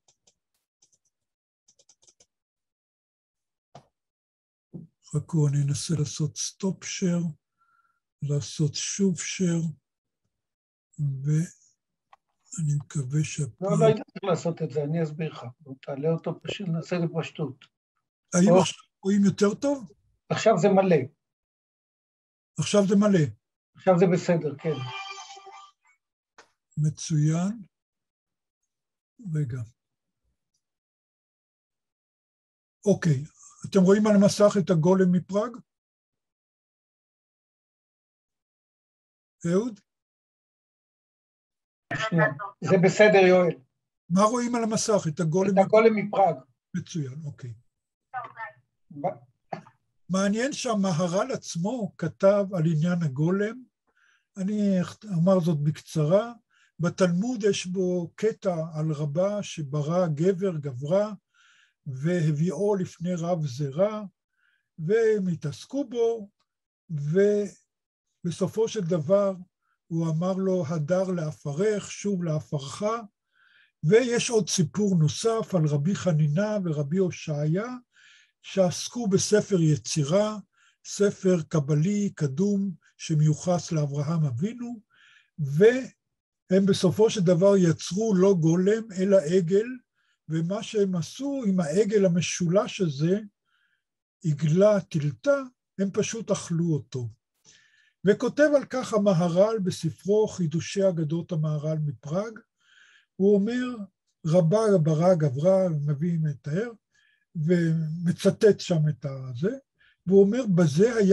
חכו, אני אנסה לעשות סטופ שר, לעשות שוב שר, אני מקווה שהפעם... לא הייתי צריך לעשות את זה, אני אסביר לך. תעלה אותו פשוט, נעשה את זה פשטות. האם עכשיו רואים יותר טוב? עכשיו זה מלא. עכשיו זה מלא. עכשיו זה בסדר, כן. מצוין. רגע. אוקיי, אתם רואים על המסך את הגולם מפראג? אהוד? זה בסדר, יואל. מה רואים על המסך? את הגולם? את הגולם מפראג. מצוין, אוקיי. מעניין שהמהר"ל עצמו כתב על עניין הגולם, אני אומר זאת בקצרה, בתלמוד יש בו קטע על רבה שברא גבר גברה, והביאו לפני רב זרע, והם התעסקו בו, ובסופו של דבר הוא אמר לו, הדר לאפרך, שוב לאפרך, ויש עוד סיפור נוסף על רבי חנינה ורבי הושעיה, שעסקו בספר יצירה, ספר קבלי קדום שמיוחס לאברהם אבינו, והם בסופו של דבר יצרו לא גולם אלא עגל, ומה שהם עשו עם העגל המשולש הזה, עגלה תלתה, הם פשוט אכלו אותו. וכותב על כך המהר"ל בספרו חידושי אגדות המהר"ל מפראג, הוא אומר, רבה ברא גברה, מביא מתאר, ומצטט שם את זה, והוא אומר, בזה היה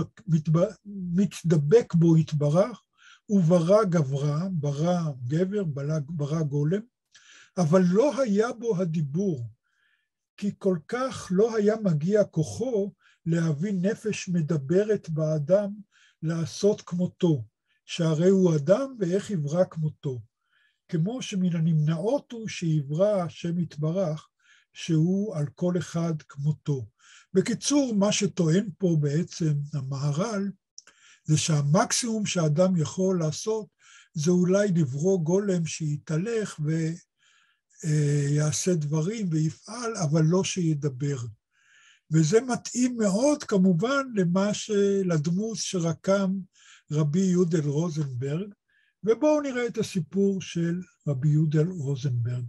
מתדבק בו התברך, וברא גברה, ברא גבר, ברא גולם, אבל לא היה בו הדיבור, כי כל כך לא היה מגיע כוחו להביא נפש מדברת באדם, לעשות כמותו, שהרי הוא אדם ואיך יברא כמותו, כמו שמן הנמנעות הוא שיברא השם יתברך, שהוא על כל אחד כמותו. בקיצור, מה שטוען פה בעצם המהר"ל, זה שהמקסימום שהאדם יכול לעשות, זה אולי לברוא גולם שיתהלך ויעשה דברים ויפעל, אבל לא שידבר. וזה מתאים מאוד כמובן לדמות שרקם רבי יודל רוזנברג, ובואו נראה את הסיפור של רבי יודל רוזנברג.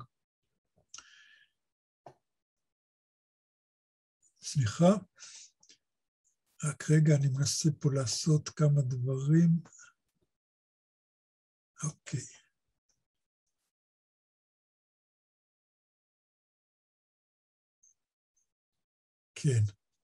סליחה, רק רגע, אני מנסה פה לעשות כמה דברים. אוקיי. כן.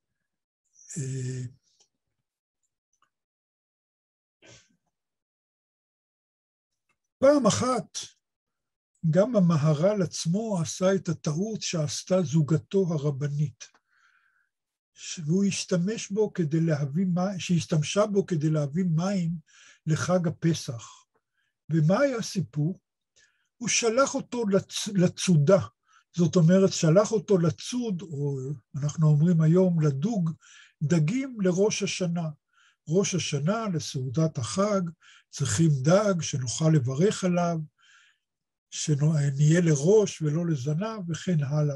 פעם אחת, גם המהר"ל עצמו עשה את הטעות שעשתה זוגתו הרבנית, והוא השתמש בו כדי להביא שהשתמשה בו כדי להביא מים לחג הפסח. ומה היה הסיפור? הוא שלח אותו לצודה, זאת אומרת, שלח אותו לצוד, או אנחנו אומרים היום לדוג, דגים לראש השנה. ראש השנה, לסעודת החג, צריכים דג שנוכל לברך עליו, שנהיה לראש ולא לזנב וכן הלאה.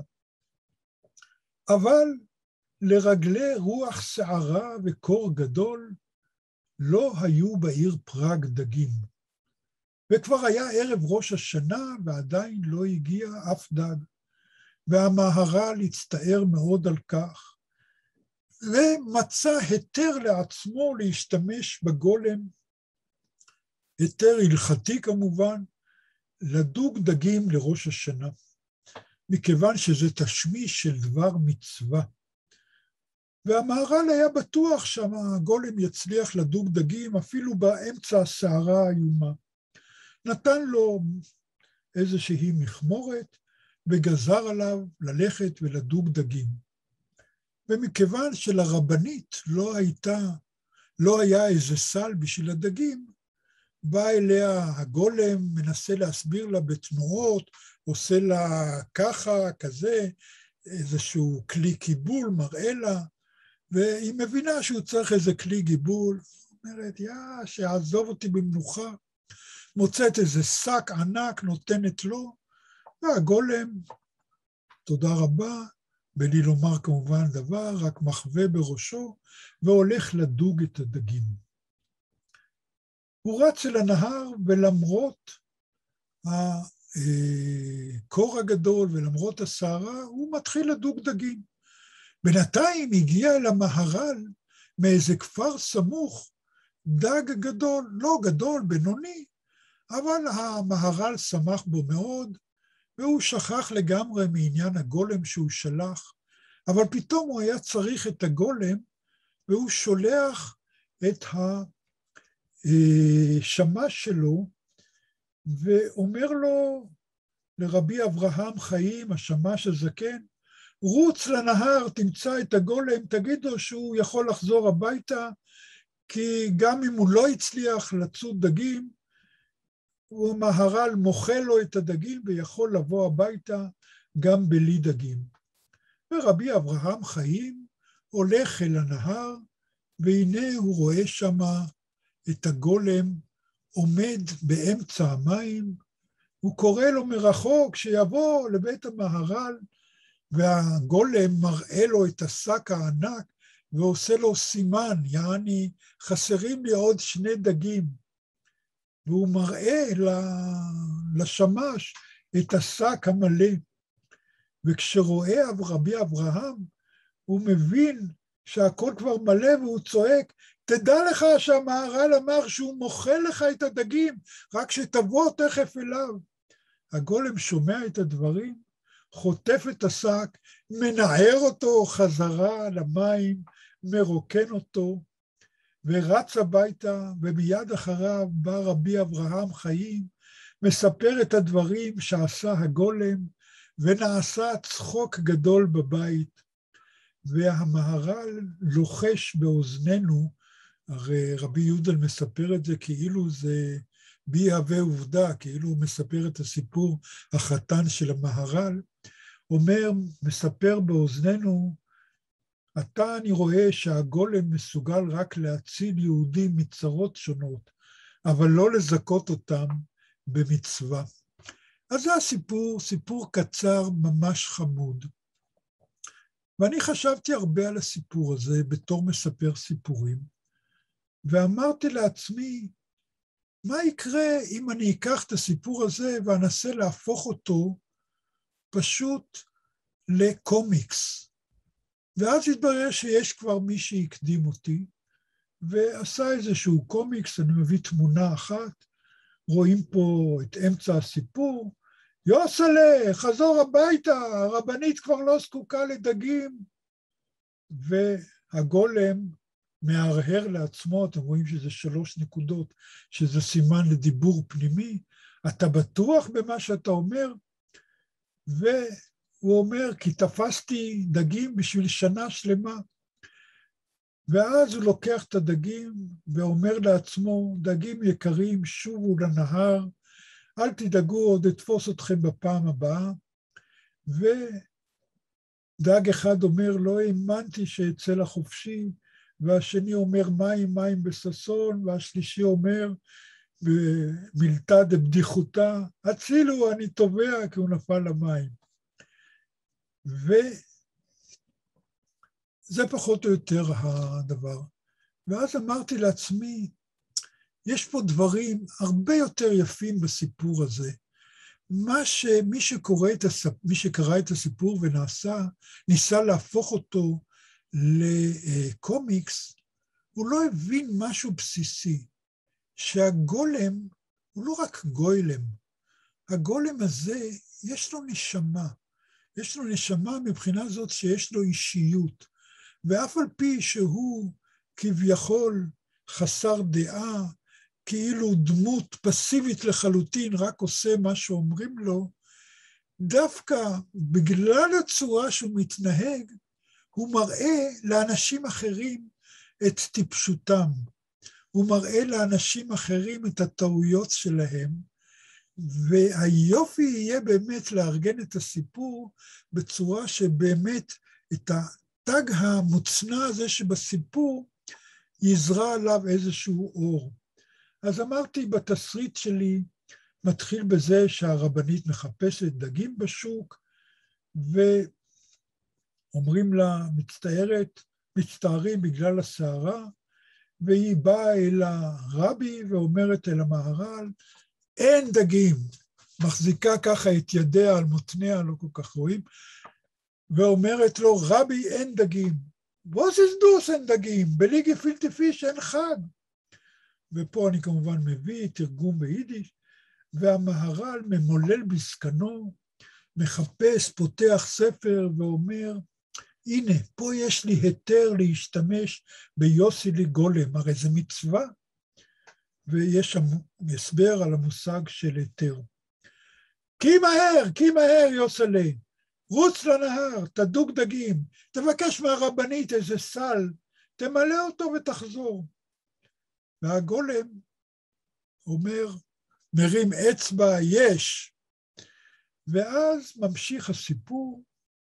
אבל לרגלי רוח שערה וקור גדול, לא היו בעיר פראג דגים. וכבר היה ערב ראש השנה ועדיין לא הגיע אף דג. והמהר"ל הצטער מאוד על כך, ומצא היתר לעצמו להשתמש בגולם, היתר הלכתי כמובן, לדוג דגים לראש השנה, מכיוון שזה תשמיש של דבר מצווה. והמהר"ל היה בטוח שהגולם יצליח לדוג דגים אפילו באמצע הסערה האיומה. נתן לו איזושהי מכמורת, וגזר עליו ללכת ולדוג דגים. ומכיוון שלרבנית לא היה איזה סל בשביל הדגים, בא אליה הגולם, מנסה להסביר לה בתנועות, עושה לה ככה, כזה, איזשהו כלי קיבול, מראה לה, והיא מבינה שהוא צריך איזה כלי גיבול, אומרת, שיעזוב אותי במנוחה, מוצאת איזה שק ענק, נותנת לו, והגולם, תודה רבה, בלי לומר כמובן דבר, רק מחווה בראשו, והולך לדוג את הדגים. הוא רץ אל הנהר, ולמרות הקור הגדול ולמרות הסערה, הוא מתחיל לדוג דגים. בינתיים הגיע אל המהר"ל מאיזה כפר סמוך, דג גדול, לא גדול, בינוני, אבל המהר"ל שמח בו מאוד, והוא שכח לגמרי מעניין הגולם שהוא שלח, אבל פתאום הוא היה צריך את הגולם, והוא שולח את השמש שלו, ואומר לו לרבי אברהם חיים, השמש הזקן, רוץ לנהר, תמצא את הגולם, תגיד לו שהוא יכול לחזור הביתה, כי גם אם הוא לא הצליח לצוד דגים, המהר"ל מוכל לו את הדגים ויכול לבוא הביתה גם בלי דגים. ורבי אברהם חיים הולך אל הנהר, והנה הוא רואה שם את הגולם עומד באמצע המים, הוא קורא לו מרחוק שיבוא לבית המהר"ל, והגולם מראה לו את השק הענק, ועושה לו סימן, יעני, חסרים לי עוד 2 דגים. והוא מראה לשמש את השק המלא. וכשרואה רבי אברהם, הוא מבין שהכל כבר מלא, והוא צועק, תדע לך שהמהר"ל אמר שהוא מוכל לך את הדגים, רק שתבוא תכף אליו. הגולם שומע את הדברים, חוטף את השק, מנער אותו חזרה למים, מרוקן אותו, ורץ הביתה, ומיד אחריו בא רבי אברהם חיים, מספר את הדברים שעשה הגולם, ונעשה צחוק גדול בבית, והמהר"ל לוחש באוזנינו, הרי רבי יהודל מספר את זה כאילו זה בהווה עובדה, כאילו הוא מספר את הסיפור החתן של המהר"ל, אומר, מספר באוזנינו, עתה אני רואה שהגולם מסוגל רק להציל יהודים מצרות שונות, אבל לא לזכות אותם במצווה. אז זה הסיפור, סיפור קצר, ממש חמוד. ואני חשבתי הרבה על הסיפור הזה בתור מספר סיפורים, ואמרתי לעצמי, מה יקרה אם אני אקח את הסיפור הזה ואנסה להפוך אותו פשוט לקומיקס? ואז התברר שיש כבר מי שהקדים אותי, ועשה איזשהו קומיקס, אני מביא תמונה אחת, רואים פה את אמצע הסיפור, יוסלה, חזור הביתה, הרבנית כבר לא זקוקה לדגים, והגולם מהרהר לעצמו, אתם רואים שזה 3 נקודות, שזה סימן לדיבור פנימי, אתה בטוח במה שאתה אומר? והוא אומר, כי תפסתי דגים בשביל שנה שלמה, ואז הוא לוקח את הדגים ואומר לעצמו, דגים יקרים, שובו לנהר, אל תדאגו, עוד אתפוס אתכם בפעם הבאה. ודג אחד אומר, לא האמנתי שאצא לחופשי, והשני אומר, מים בששון, והשלישי אומר, במילתא דבדיחותא, הצילו, אני טובע, כי הוא נפל למים. וזה פחות או יותר הדבר. ואז אמרתי לעצמי, יש פה דברים הרבה יותר יפים בסיפור הזה. מי שקרא את הסיפור ניסה להפוך אותו לקומיקס, הוא לא הבין משהו בסיסי, שהגולם הוא לא רק גוילם, הגולם הזה יש לו נשמה, יש לו נשמה מבחינה זאת שיש לו אישיות, ואף על פי שהוא כביכול חסר דעה, כאילו דמות פסיבית לחלוטין, רק עושה מה שאומרים לו, דווקא בגלל הצורה שהוא מתנהג, הוא מראה לאנשים אחרים את טיפשותם, הוא מראה לאנשים אחרים את הטעויות שלהם, והיופי יהיה באמת לארגן את הסיפור בצורה שבאמת את התג המוצנע הזה שבסיפור יזרע עליו איזשהו אור. אז אמרתי, בתסריט שלי מתחיל בזה שהרבנית מחפשת דגים בשוק, ואומרים לה, מצטערים בגלל הסערה, והיא באה אל הרבי ואומרת אל המהר"ל, אין דגים. מחזיקה ככה את ידיה על מותניה, לא כל כך רואים, ואומרת לו, רבי אין דגים. Was ist das אין דגים? בלי גפילטע פיש אין חג. ופה אני כמובן מביא תרגום ביידיש, והמהר"ל ממולל בסקנו, מחפש, פותח ספר ואומר, הנה, פה יש לי היתר להשתמש ביוסילי גולם, הרי זה מצווה, ויש שם הסבר על המושג של היתר. כי מהר, יוסלי, רוץ לנהר, תדוג דגים, תבקש מהרבנית איזה סל, תמלא אותו ותחזור. והגולם אומר, מרים אצבע, יש. ואז ממשיך הסיפור,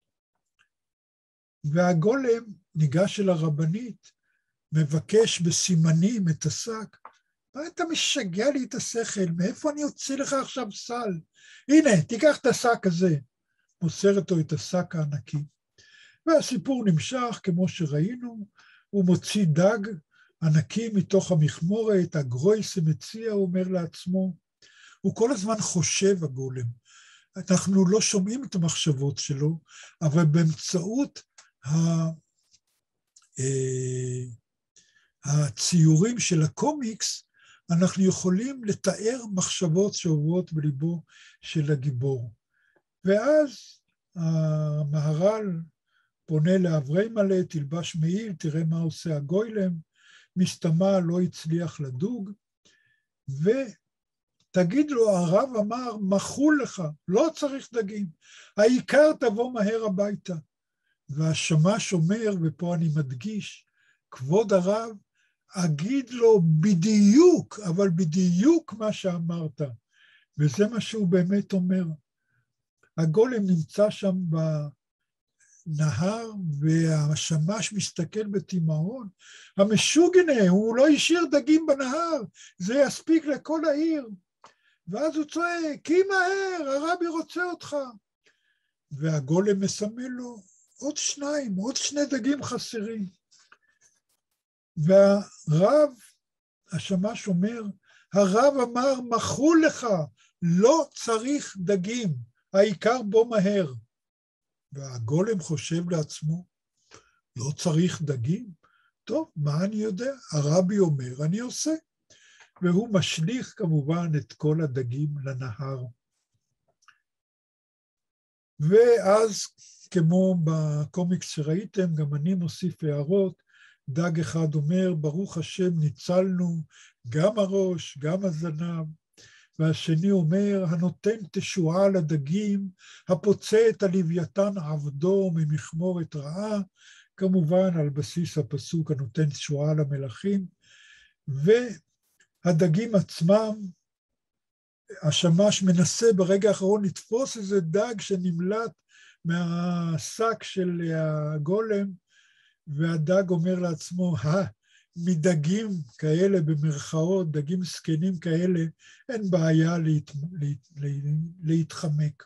והגולם ניגש אל הרבנית, מבקש בסימנים את השק. מה אתה משגע לי את השכל? מאיפה אני יוצא לך עכשיו סל? הנה, תיקח את השק הזה. מוסר אותו את השק הענקי. והסיפור נמשך, כמו שראינו, הוא מוציא דג ענקי מתוך המכמורת, הגרויסה מציע, הוא אומר לעצמו. הוא כל הזמן חושב, הגולם. אנחנו לא שומעים את המחשבות שלו, אבל באמצעות הציורים של הקומיקס, אנחנו יכולים לתאר מחשבות שעוברות בליבו של הגיבור. ואז המהר"ל פונה לאברי מלא, תלבש מעיל, תראה מה עושה הגוילם, מסתמה לא הצליח לדוג, ותגיד לו, הרב אמר, מחול לך, לא צריך דגים, העיקר תבוא מהר הביתה. והשמש אומר, ופה אני מדגיש, כבוד הרב, אגיד לו בדיוק, אבל בדיוק מה שאמרת, וזה מה שהוא באמת אומר. הגולם נמצא שם בנהר, והשמש מסתכל בתימהון, המשוגנה, הוא לא השאיר דגים בנהר, זה יספיק לכל העיר. ואז הוא צועק, כי מהר, הרבי רוצה אותך. והגולם מסמל לו, עוד שני דגים חסרים. והרב, השמש אומר, הרב אמר, מחול לך, לא צריך דגים, העיקר בו מהר. והגולם חושב לעצמו, לא צריך דגים? טוב, מה אני יודע? הרבי אומר, אני עושה. והוא משליך כמובן את כל הדגים לנהר. ואז, כמו בקומיקס שראיתם, גם אני מוסיף הערות, דג אחד אומר, ברוך השם ניצלנו, גם הראש, גם הזנב, והשני אומר, הנותן תשועה לדגים, הפוצע את הלוויתן עבדו ממכמורת רעה, כמובן על בסיס הפסוק הנותן תשועה למלכים, והדגים עצמם, השמש מנסה ברגע האחרון לתפוס איזה דג שנמלט מהשק של הגולם, והדג אומר לעצמו, מדגים כאלה במרכאות, דגים סקנים כאלה, אין בעיה להתחמק.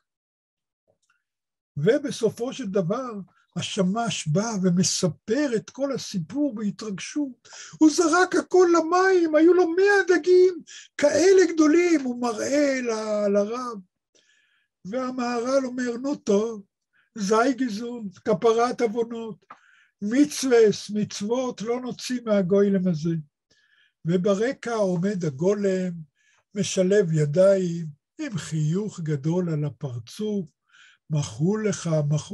ובסופו של דבר, השמש בא ומספר את כל הסיפור בהתרגשות. הוא זרק הכל למים, היו לו 100 דגים, כאלה גדולים, הוא מראה לרב. והמהר"ל אומר, נו טוב, זי גזון, כפרת עוונות, מצוות לא נוציא מהגוילם הזה. וברקע עומד הגולם, משלב ידיים, עם חיוך גדול על הפרצוף, מחול לך,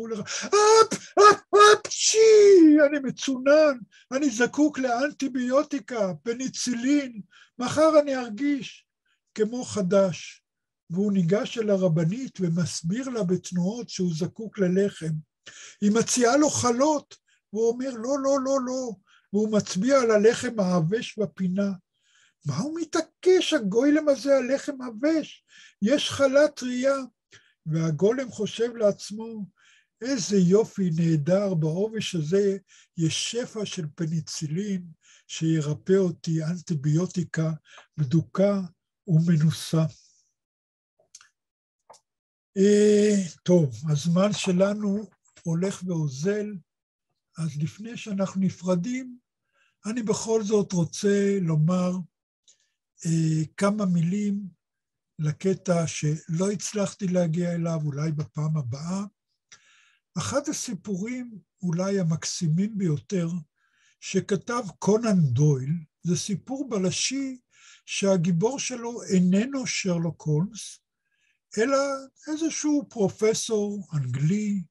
אני מצונן, אני זקוק לאנטיביוטיקה, פניצילין, מחר אני ארגיש כמו חדש. והוא ניגש אל הרבנית ומסביר לה בתנועות שהוא זקוק ללחם. היא מציעה לו חלות, והוא אומר לא, והוא מצביע על הלחם העבש בפינה. מה הוא מתעקש הגוילם הזה על לחם עבש? יש חלה טריה. והגולם חושב לעצמו, איזה יופי נהדר בעובש הזה, יש שפע של פניצילין שירפא אותי, אנטיביוטיקה בדוקה ומנוסה. טוב, הזמן שלנו הולך ואוזל, אז לפני שאנחנו נפרדים, אני בכל זאת רוצה לומר כמה מילים לקטע שלא הצלחתי להגיע אליו, אולי בפעם הבאה. אחד הסיפורים אולי המקסימים ביותר שכתב קונן דויל, זה סיפור בלשי שהגיבור שלו איננו שרלוק הולמס, אלא איזשהו פרופסור אנגלי,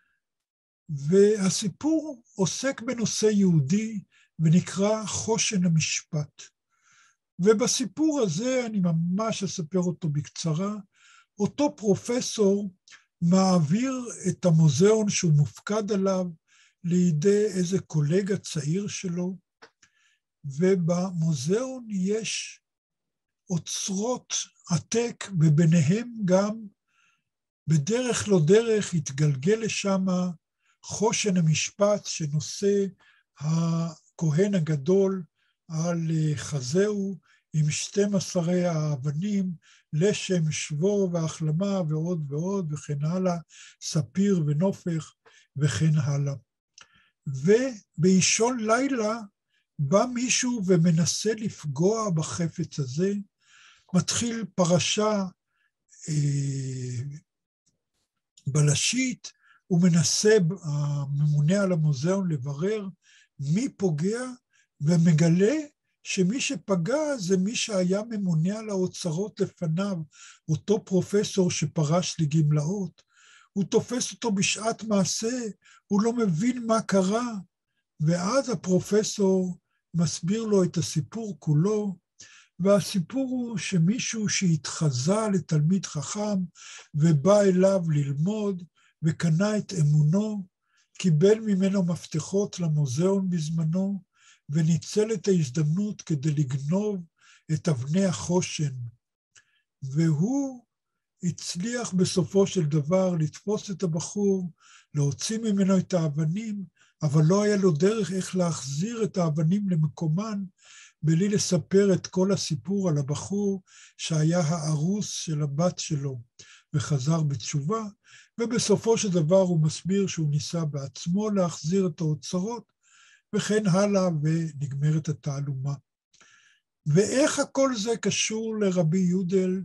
והסיפור עוסק בנושא יהודי ונקרא חושן המשפט. ובסיפור הזה, אני ממש אספר אותו בקצרה, אותו פרופסור מעביר את המוזיאון שהוא מופקד עליו לידי איזה קולגה צעיר שלו, ובמוזיאון יש אוצרות עתק, וביניהם גם בדרך לא דרך התגלגל לשם חושן המשפט שנושא הכהן הגדול על חזהו עם 12 האבנים לשם שבו והחלמה ועוד ועוד וכן הלאה, ספיר ונופך וכן הלאה. ובאישון לילה בא מישהו ומנסה לפגוע בחפץ הזה, מתחיל פרשה בלשית, הוא מנסה, הממונה על המוזיאון, לברר מי פוגע, ומגלה שמי שפגע זה מי שהיה ממונה על האוצרות לפניו, אותו פרופסור שפרש לגמלאות. הוא תופס אותו בשעת מעשה, הוא לא מבין מה קרה, ואז הפרופסור מסביר לו את הסיפור כולו, והסיפור הוא שמישהו שהתחזה לתלמיד חכם ובא אליו ללמוד וקנה את אמונו, קיבל ממנו מפתחות למוזיאון בזמנו, וניצל את ההזדמנות כדי לגנוב את אבני החושן. והוא הצליח בסופו של דבר לתפוס את הבחור, להוציא ממנו את האבנים, אבל לא היה לו דרך איך להחזיר את האבנים למקומן, בלי לספר את כל הסיפור על הבחור שהיה הארוס של הבת שלו וחזר בתשובה, ובסופו של דבר הוא מסביר שהוא ניסה בעצמו להחזיר את האוצרות, וכן הלאה, ונגמרת התעלומה. ואיך הכל זה קשור לרבי יודל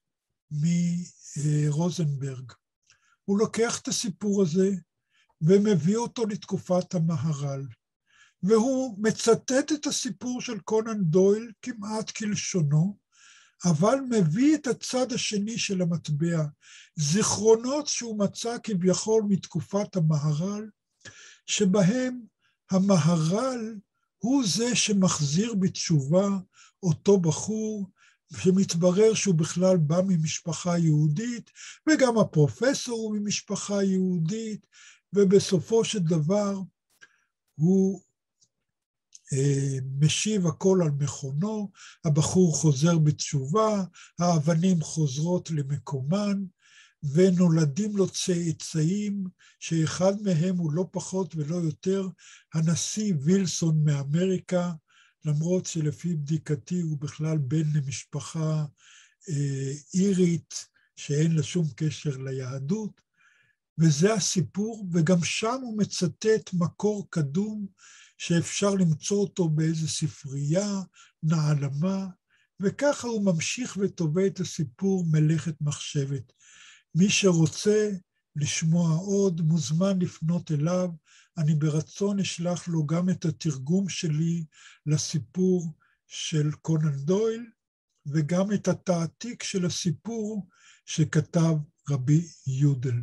מרוזנברג? הוא לוקח את הסיפור הזה ומביא אותו לתקופת המהר"ל, והוא מצטט את הסיפור של קונן דויל כמעט כלשונו, אבל מביא את הצד השני של המטבע, זיכרונות שהוא מצא כביכול מתקופת המהר"ל, שבהם המהר"ל הוא זה שמחזיר בתשובה אותו בחור, שמתברר שהוא בכלל בא ממשפחה יהודית, וגם הפרופסור הוא ממשפחה יהודית, ובסופו של דבר הוא משיב הכל על מכונו, הבחור חוזר בתשובה, האבנים חוזרות למקומן, ונולדים לו צאצאים, שאחד מהם הוא לא פחות ולא יותר הנשיא וילסון מאמריקה, למרות שלפי בדיקתי הוא בכלל בן למשפחה אירית, שאין לה שום קשר ליהדות, וזה הסיפור, וגם שם הוא מצטט מקור קדום, שאפשר למצוא אותו באיזו ספרייה, נעלמה, וככה הוא ממשיך וטובה את הסיפור מלאכת מחשבת. מי שרוצה לשמוע עוד, מוזמן לפנות אליו, אני ברצון אשלח לו גם את התרגום שלי לסיפור של קונן דויל, וגם את התעתיק של הסיפור שכתב רבי יודל.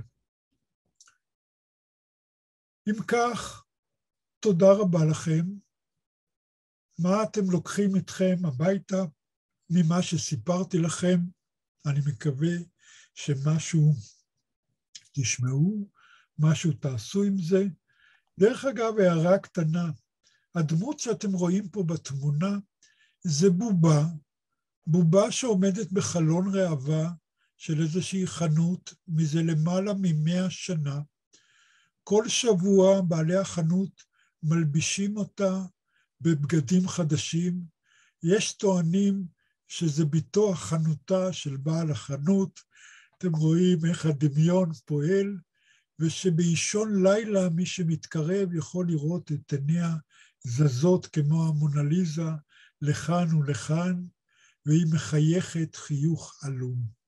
אם כך, תודה רבה לכם. מה אתם לוקחים איתכם הביתה ממה שסיפרתי לכם? אני מקווה שמשהו תשמעו, משהו תעשו עם זה. דרך אגב, הערה קטנה, הדמות שאתם רואים פה בתמונה זה בובה שעומדת בחלון ראווה של איזושהי חנות מזה למעלה מ100 שנה. כל שבוע בעלי החנות מלבישים אותה בבגדים חדשים. יש טוענים שזה ביתו החנותה של בעל החנות. אתם רואים איך הדמיון פועל, ושבאישון לילה מי שמתקרב יכול לראות את עיניה זזות כמו המונליזה לכאן ולכאן, והיא מחייכת חיוך עלום.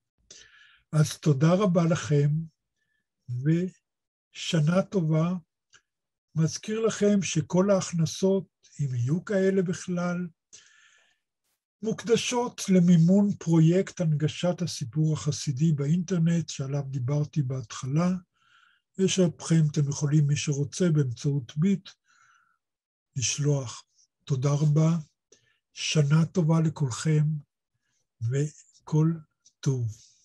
אז תודה רבה לכם, ושנה טובה. מזכיר לכם שכל ההכנסות, אם יהיו כאלה בכלל, מוקדשות למימון פרויקט הנגשת הסיפור החסידי באינטרנט, שעליו דיברתי בהתחלה, ושבכם אתם יכולים, מי שרוצה, באמצעות ביט, לשלוח. תודה רבה, שנה טובה לכולכם, וכל טוב.